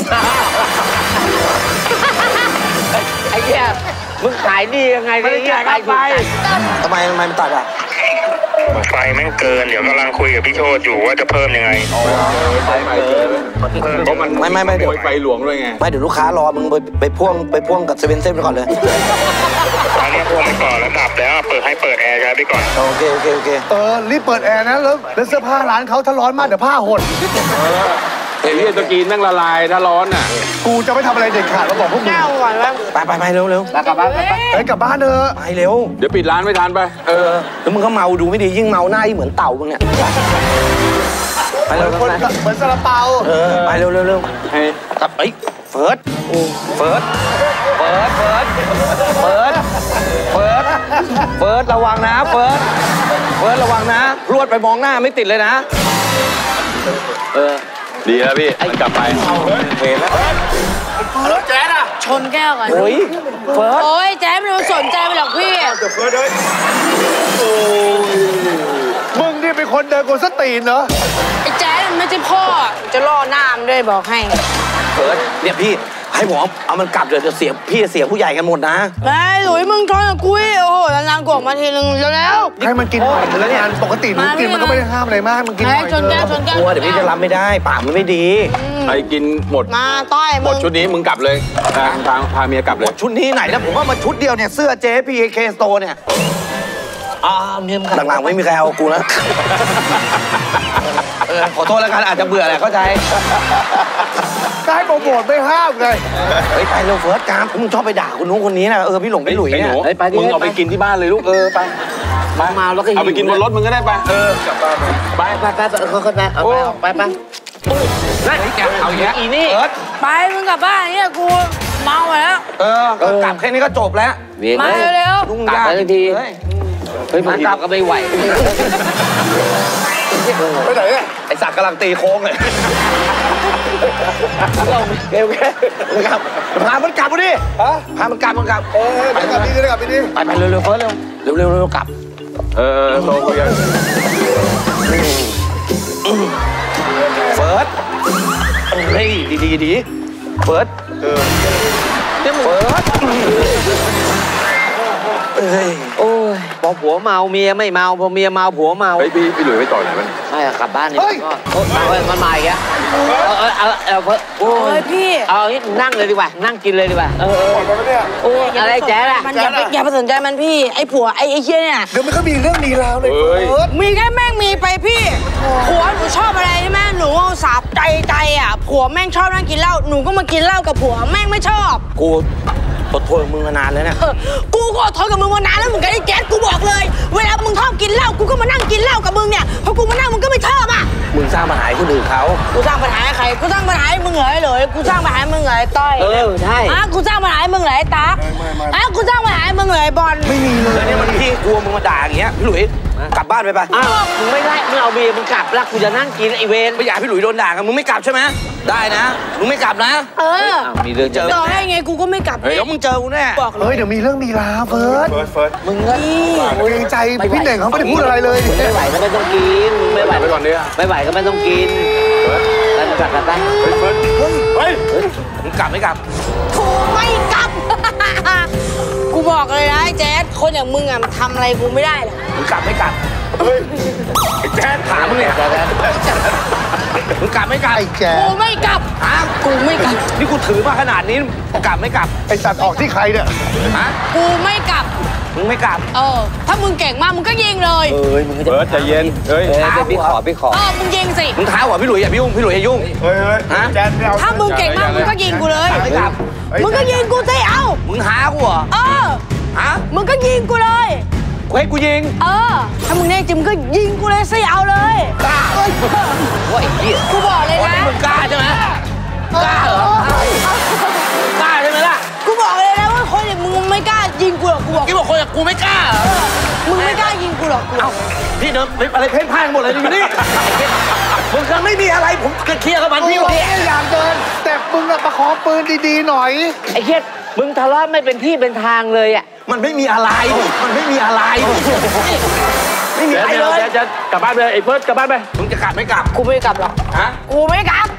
[SPEAKER 9] ไอ้เหี้ยมึงขายดียังไงไม่ได้ขายไป
[SPEAKER 7] ทำไมมันตัดอ่ะ
[SPEAKER 15] ไฟแม่งเกินเดี๋ยวกำลังคุยกับพี่โชติอยู่ว่าจะเพิ่มยังไง
[SPEAKER 2] ไฟเกินเพราะมัน
[SPEAKER 7] ไม่เดี๋ยว
[SPEAKER 2] ไฟหลวงด้วยไง
[SPEAKER 7] ไม่เดี๋ยวลูกค้ารอมึงไปพ่วงกับเซเว่นเซ่ไปก่อนเลย
[SPEAKER 15] ตอนนี้พ่วงไปก่อนแล้วดับแล้วเปิดแอร์ใช้ไปก่อน
[SPEAKER 7] โอเค
[SPEAKER 1] รีบเปิดแอร์นะแล้วเสื้อผ้าร้านเขาถ้าร้อนมากเดี๋ยวผ้าหด
[SPEAKER 2] เรียกตะกีนนั่งละลายถ้าร้อนอ่ะ
[SPEAKER 1] กูจะไม่ทำอะไรเด็ดขาดมาบอกพวกมึง
[SPEAKER 14] ก่อนแล้ว
[SPEAKER 7] ไปเร็ว
[SPEAKER 9] กลับบ้าน
[SPEAKER 1] ไปกลับบ้านเถอะ
[SPEAKER 7] ไปเร็ว
[SPEAKER 2] เดี๋ยวปิดร้านไม่ทันไป
[SPEAKER 7] แล้วมึงก็เมาดูไม่ดียิ่งเมาหน้ายิ่งเหมือนเต่ามึงเนี่ย
[SPEAKER 1] ไปเร็วเหมือนซาลาเปา
[SPEAKER 7] ไปเร็วกลับเฟิร์สระวังนะเฟิร์สระวังนะรวดไปมองหน้าไม่ติดเลยนะ
[SPEAKER 2] ดีแล้วพี่มันกลับไปเห็นแล้ว
[SPEAKER 4] แล้วแจ๊ดอ่ะ
[SPEAKER 14] ชนแก้วกัน
[SPEAKER 7] โอ้ยเฟิร์ส
[SPEAKER 14] โอ้ยแจ๊ดไม่สนใจไปหรอกพี่
[SPEAKER 4] จะเฟิร์สเลย
[SPEAKER 1] มึงนี่เป็นคนเดินกวนสตีนเหรอ
[SPEAKER 14] ไอ้แจ๊ดมันไม่ใช่พ่อจะล่อหน้ามนด้วยบอกให้
[SPEAKER 7] เฟิร์สเนี่ยพี่ให้ผมเอามันกลับเดี๋ยวจะเสียพี่เสียผู้ใหญ่กันหมดนะ
[SPEAKER 14] ไอ้หลุยมึงชนกับกุ้ยโอ้โหนานๆกวกมาทีนึงแล้ว
[SPEAKER 1] ให้มันกินหน่อยแล้วเนี่ยปกติหนูกินมันก็ไม่ได้ห้ามอะไรมากมันกินหน่อย
[SPEAKER 14] ชนแก้วชนแก้ว
[SPEAKER 7] กลัวเดี๋ยวพี่จะรับไม่ได้ปากมันไม่ดี
[SPEAKER 2] ไอ้กินหมด
[SPEAKER 14] มาต้อย
[SPEAKER 2] หม
[SPEAKER 14] มึ
[SPEAKER 2] ด
[SPEAKER 14] ง
[SPEAKER 2] ชุดนี้มึงกลับเลยพาเมียกลับเลย
[SPEAKER 7] ชุดนี้ไหนแล้วผมว่ามาชุดเดียวเนี่ยเสื้อเจ๊พีเคสโตเนี่ยเมียมหลังๆไม่มีใครเอากูแล้วขอโทษแล้วกันอาจจะเบื่อแหละเข้าใจ
[SPEAKER 1] ได้โปรโมทไม่ห้ามไง
[SPEAKER 7] เฮ้ยไปเร็วเฟิร์สการมึงชอบไปด่าคนนู้นคนนี้นะพี่หลงพี่หลุยเนี่ย
[SPEAKER 2] มึงเอาไปกินที่บ้านเลยลูกไปมาแล้วก็เอาไปกินบนรถมึงก็ได้ไปกลับบ้านไป
[SPEAKER 14] เขานะเอาไปนั่นแกเอาอย่างอีนี่ไปมึงกลับบ้านเนี่ยกูเมาแล้ว
[SPEAKER 7] กลับแค่นี้ก็จบแล้ว
[SPEAKER 14] มาเร็ว
[SPEAKER 7] ลุงยากทันทีเฮ้ยมันกลับก็ไม่ไหว
[SPEAKER 4] ไปไหนเนี่ย
[SPEAKER 7] ไอสักกำลังตีโค้งเลยโอเคครับพามันกลับมาดิพามันกลับ
[SPEAKER 1] ไปกลับนี่กลับนี่
[SPEAKER 7] ไปเร็วๆเฟิร์สเร็วกลับ
[SPEAKER 2] โตคุยกัน
[SPEAKER 7] เฟิร์สเฮ้ยดีเฟิร์สเนี่ยเฟิร์ส
[SPEAKER 9] โอ้ยพอผัวเมาเมียไม่เมาพอเมียเมาผัวเมา
[SPEAKER 2] เฮ้ยพี่หลุยไปต่อไหนมัน
[SPEAKER 9] ใช่กลับบ้านเนี่ยมันมาอีกแล้วโอ้ย
[SPEAKER 14] พี่
[SPEAKER 9] เอานั่งเลยดีกว่านั่งกินเลยดีกว่าโอ้ยอะไรแจ๊ดอะ
[SPEAKER 14] มันอย่าไปสนใจมันพี่ไอ้ผัวไอ้เชี่ยเนี่ย
[SPEAKER 1] เดี๋ยวมันก็มีเรื่องนี้แล้วเลย
[SPEAKER 14] มีแค่แม่งมีไปพี่ผัวหนูชอบอะไรใช่ไหมหนูสาบใจอ่ะผัวแม่งชอบนั่งกินเหล้าหนูก็มากินเหล้ากับผัวแม่งไม่ชอบ
[SPEAKER 7] กูอดทนกับมึงมานานแล้วเนี่ย
[SPEAKER 14] กูก็อดทนกับมึงมานานแล้วเหมือนกันไอ้แจ๊ดกูบอกเลยเวลามึงชอบกินเหล้ากูก็มานั่งกินเหล้ากับมึงเนี่ยพอกูมานั่งมึงก็ไม่ชอบอ่ะ
[SPEAKER 7] มึงสร้างปัญหาให้คนอื่นเขา
[SPEAKER 14] กูสร้างปัญหาให้ใครกูสร้างปัญหาให้มึงเหรอเลยกูสร้างปัญหาให้มึงเหรอต้อย
[SPEAKER 9] ใช่
[SPEAKER 14] กูสร้างปัญหาให้มึงเหรอตั๊กกูสร้างปัญหาให้มึงเหรอบอล
[SPEAKER 7] ไม่มีเลยเนี่ยมันพี่กลัวมึงมาด่าอย่างเงี้ยพี่หลุยกลับบ้านไป
[SPEAKER 9] มึงไม่ได้มึงเอาเมียมึงกลับแล้วกูจะนั่งกินไอเวน
[SPEAKER 7] ไม่อยากพี่หลุยโดนด่ากันมึงไม่กลับใช่ไหมได้นะมึงไม่กลับนะ
[SPEAKER 9] มีเรื่องเจอ
[SPEAKER 14] ต่อให้ไงกูก็ไม่กลับ
[SPEAKER 7] เดี๋ยวมึงเจอกูแน่
[SPEAKER 14] บอก
[SPEAKER 1] เดี๋ยวมีเรื่องมีราวเฟิร์ส
[SPEAKER 7] มึงก็
[SPEAKER 1] เกรงใจพี่เน่งเขาไม่ได้พูดอะไรเลย
[SPEAKER 9] ไม่ไหวก็ไม่ต้องกินไม่ไหวไปก่อนดิไม่ไหวก็ไม่ต้องกินไปมึงกลับไป
[SPEAKER 7] เฮ้ยมึงกลับไม่กลับ
[SPEAKER 14] กูไม่กลับกูบอกเลยนะไอ้แจ๊ดคนอย่างมึงอ่ะทำอะไรกูไม่ได้หรอก
[SPEAKER 7] มึงกลับไม่กลับเฮ้ยไอ้แจ๊ดถามมึงเนี่ยมึงกลับไม่กลับ
[SPEAKER 1] ไอ้แจ๊ด
[SPEAKER 14] กูไม่กลับกูไม่กลับ
[SPEAKER 7] นี่กูถือมาขนาดนี้กลับไม่กลับ
[SPEAKER 1] ไอ้สัตว์ออกที่ใครเนี่ย
[SPEAKER 14] กูไม่กลับ
[SPEAKER 7] มึงไม่กลับ
[SPEAKER 14] ถ้ามึงเก่งมากมึงก็ยิงเลย
[SPEAKER 7] มึงจะ
[SPEAKER 2] ใจเย็น
[SPEAKER 9] พี่ขอ
[SPEAKER 14] มึงยิงสิ
[SPEAKER 7] มึงท้าหัวพี่หลุยอย่ายุ่งพี่หลุยอย่ายุ่ง
[SPEAKER 14] ถ้ามึงเก่งมากมึงก็ยิงกูเลยมึงก็ยิงกูสิ
[SPEAKER 7] มึงท้ากูเหรอ
[SPEAKER 14] มึงก็ยิงกูเลย
[SPEAKER 7] ให้กูยิง
[SPEAKER 14] ถ้ามึงแน่จริงมึงก็ยิงกูเลยสิเอาเลย
[SPEAKER 7] กล้าว่าไอ้เหี้ย
[SPEAKER 14] กูบอกเลยนะ
[SPEAKER 7] มึงกล้าใช่ไหมกล้าเหรอกล้าใช่ไหมล่ะ
[SPEAKER 14] กูบอกเลยนะว่าคนอย่างมึงไม่กล้ายิงกูหรอกกูบอก
[SPEAKER 7] กี่บอกคนอย่างกูไม่กล้า
[SPEAKER 14] มึงไม่กล้ายิงกูหรอกกู
[SPEAKER 7] พี่เดินอะไรเพ่นพ่านหมดเลยอยู่นี่มึงก็ไม่มีอะไรผมเคลียร์กับมันพี่
[SPEAKER 1] วันนี้อยากเดินแต่มึงประคองปืนดีๆหน่อย
[SPEAKER 9] ไอ้เหี้ยมึงทะเลาะไม่เป็นที่เป็นทางเลยอ่ะ
[SPEAKER 7] มันไม่มีอะไรไม่มีอะไรเลย
[SPEAKER 2] จะกลับบ้านไปไอ้เฟิร์สกลับบ้านไป
[SPEAKER 7] มึงจะกลับไม่กลับ
[SPEAKER 14] กูไม่กลับหรอกกูไม่กลับ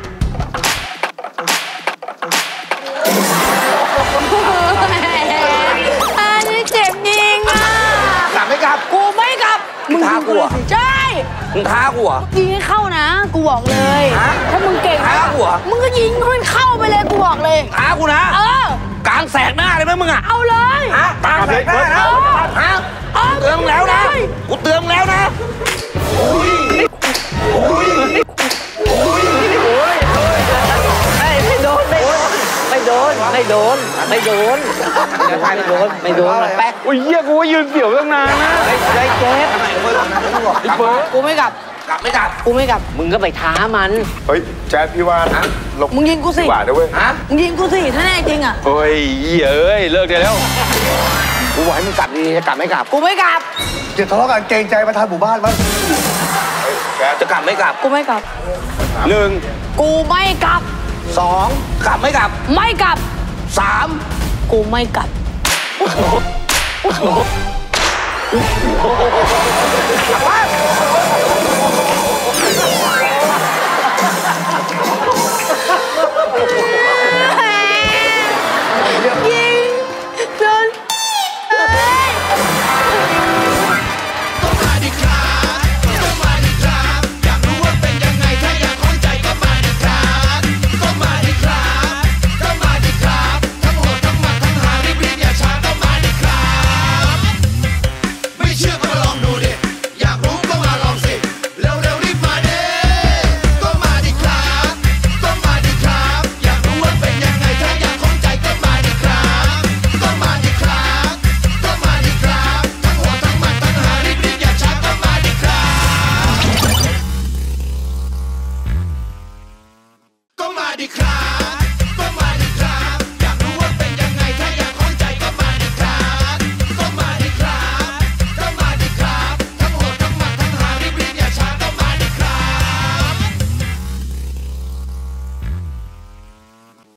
[SPEAKER 14] อันนี้เจ็บจริงอ่ะ
[SPEAKER 7] กลับไม่กลับ
[SPEAKER 14] กูไม่กลับ
[SPEAKER 7] มึงท้ากู
[SPEAKER 14] ใช่
[SPEAKER 7] มึงท้ากู
[SPEAKER 14] ยิงให้เข้านะกูบอกเลยถ้ามึงเก่ง
[SPEAKER 7] ท้ากู
[SPEAKER 14] มึงก็ยิงให้มันเข้าไปเลยกูบอกเลย
[SPEAKER 7] ท้ากูนะกลางแสกหน้าเลยไหมมึงอ่ะ
[SPEAKER 14] เอาเลย
[SPEAKER 7] กลางแสกหน้านะเตือนแล้วนะกูเตือนแล้วนะ
[SPEAKER 9] ไม่โดนแป๊ก
[SPEAKER 2] โอ้ยเหี้ยกูยืนเสี่ยวตั้งนานนะ
[SPEAKER 9] ไอ้แจ๊ด
[SPEAKER 14] กูไม่กลับ
[SPEAKER 7] ไม่กลับ
[SPEAKER 14] กูไม่กลับ
[SPEAKER 9] มึงก็ไปท้ามัน
[SPEAKER 4] เฮ้ยแจ๊ดพี่ว่านะ
[SPEAKER 14] มึงยิงกูสิ
[SPEAKER 4] หวาดด้วยเว้ย
[SPEAKER 14] มึงยิงกูสิถ้าแน่จริงอ่ะ
[SPEAKER 2] โอ้ยเลิกได้แล้ว
[SPEAKER 7] กูบอกให้มึงกลับดีจะกลับไม่กลับ
[SPEAKER 14] กูไม่กลับ
[SPEAKER 1] อย่าทะเลาะกันเกรงใจประธานหมู่บ้านมั้ง
[SPEAKER 7] จะกลับไม่กลับ
[SPEAKER 14] กูไม่กลับ
[SPEAKER 7] 1
[SPEAKER 14] กูไม่กลับ
[SPEAKER 7] 2 กลับไม่กลับ
[SPEAKER 14] ไม่กลับ
[SPEAKER 7] 3
[SPEAKER 14] กูไม่กลับ ยิงจน
[SPEAKER 5] ก็มาดิครับ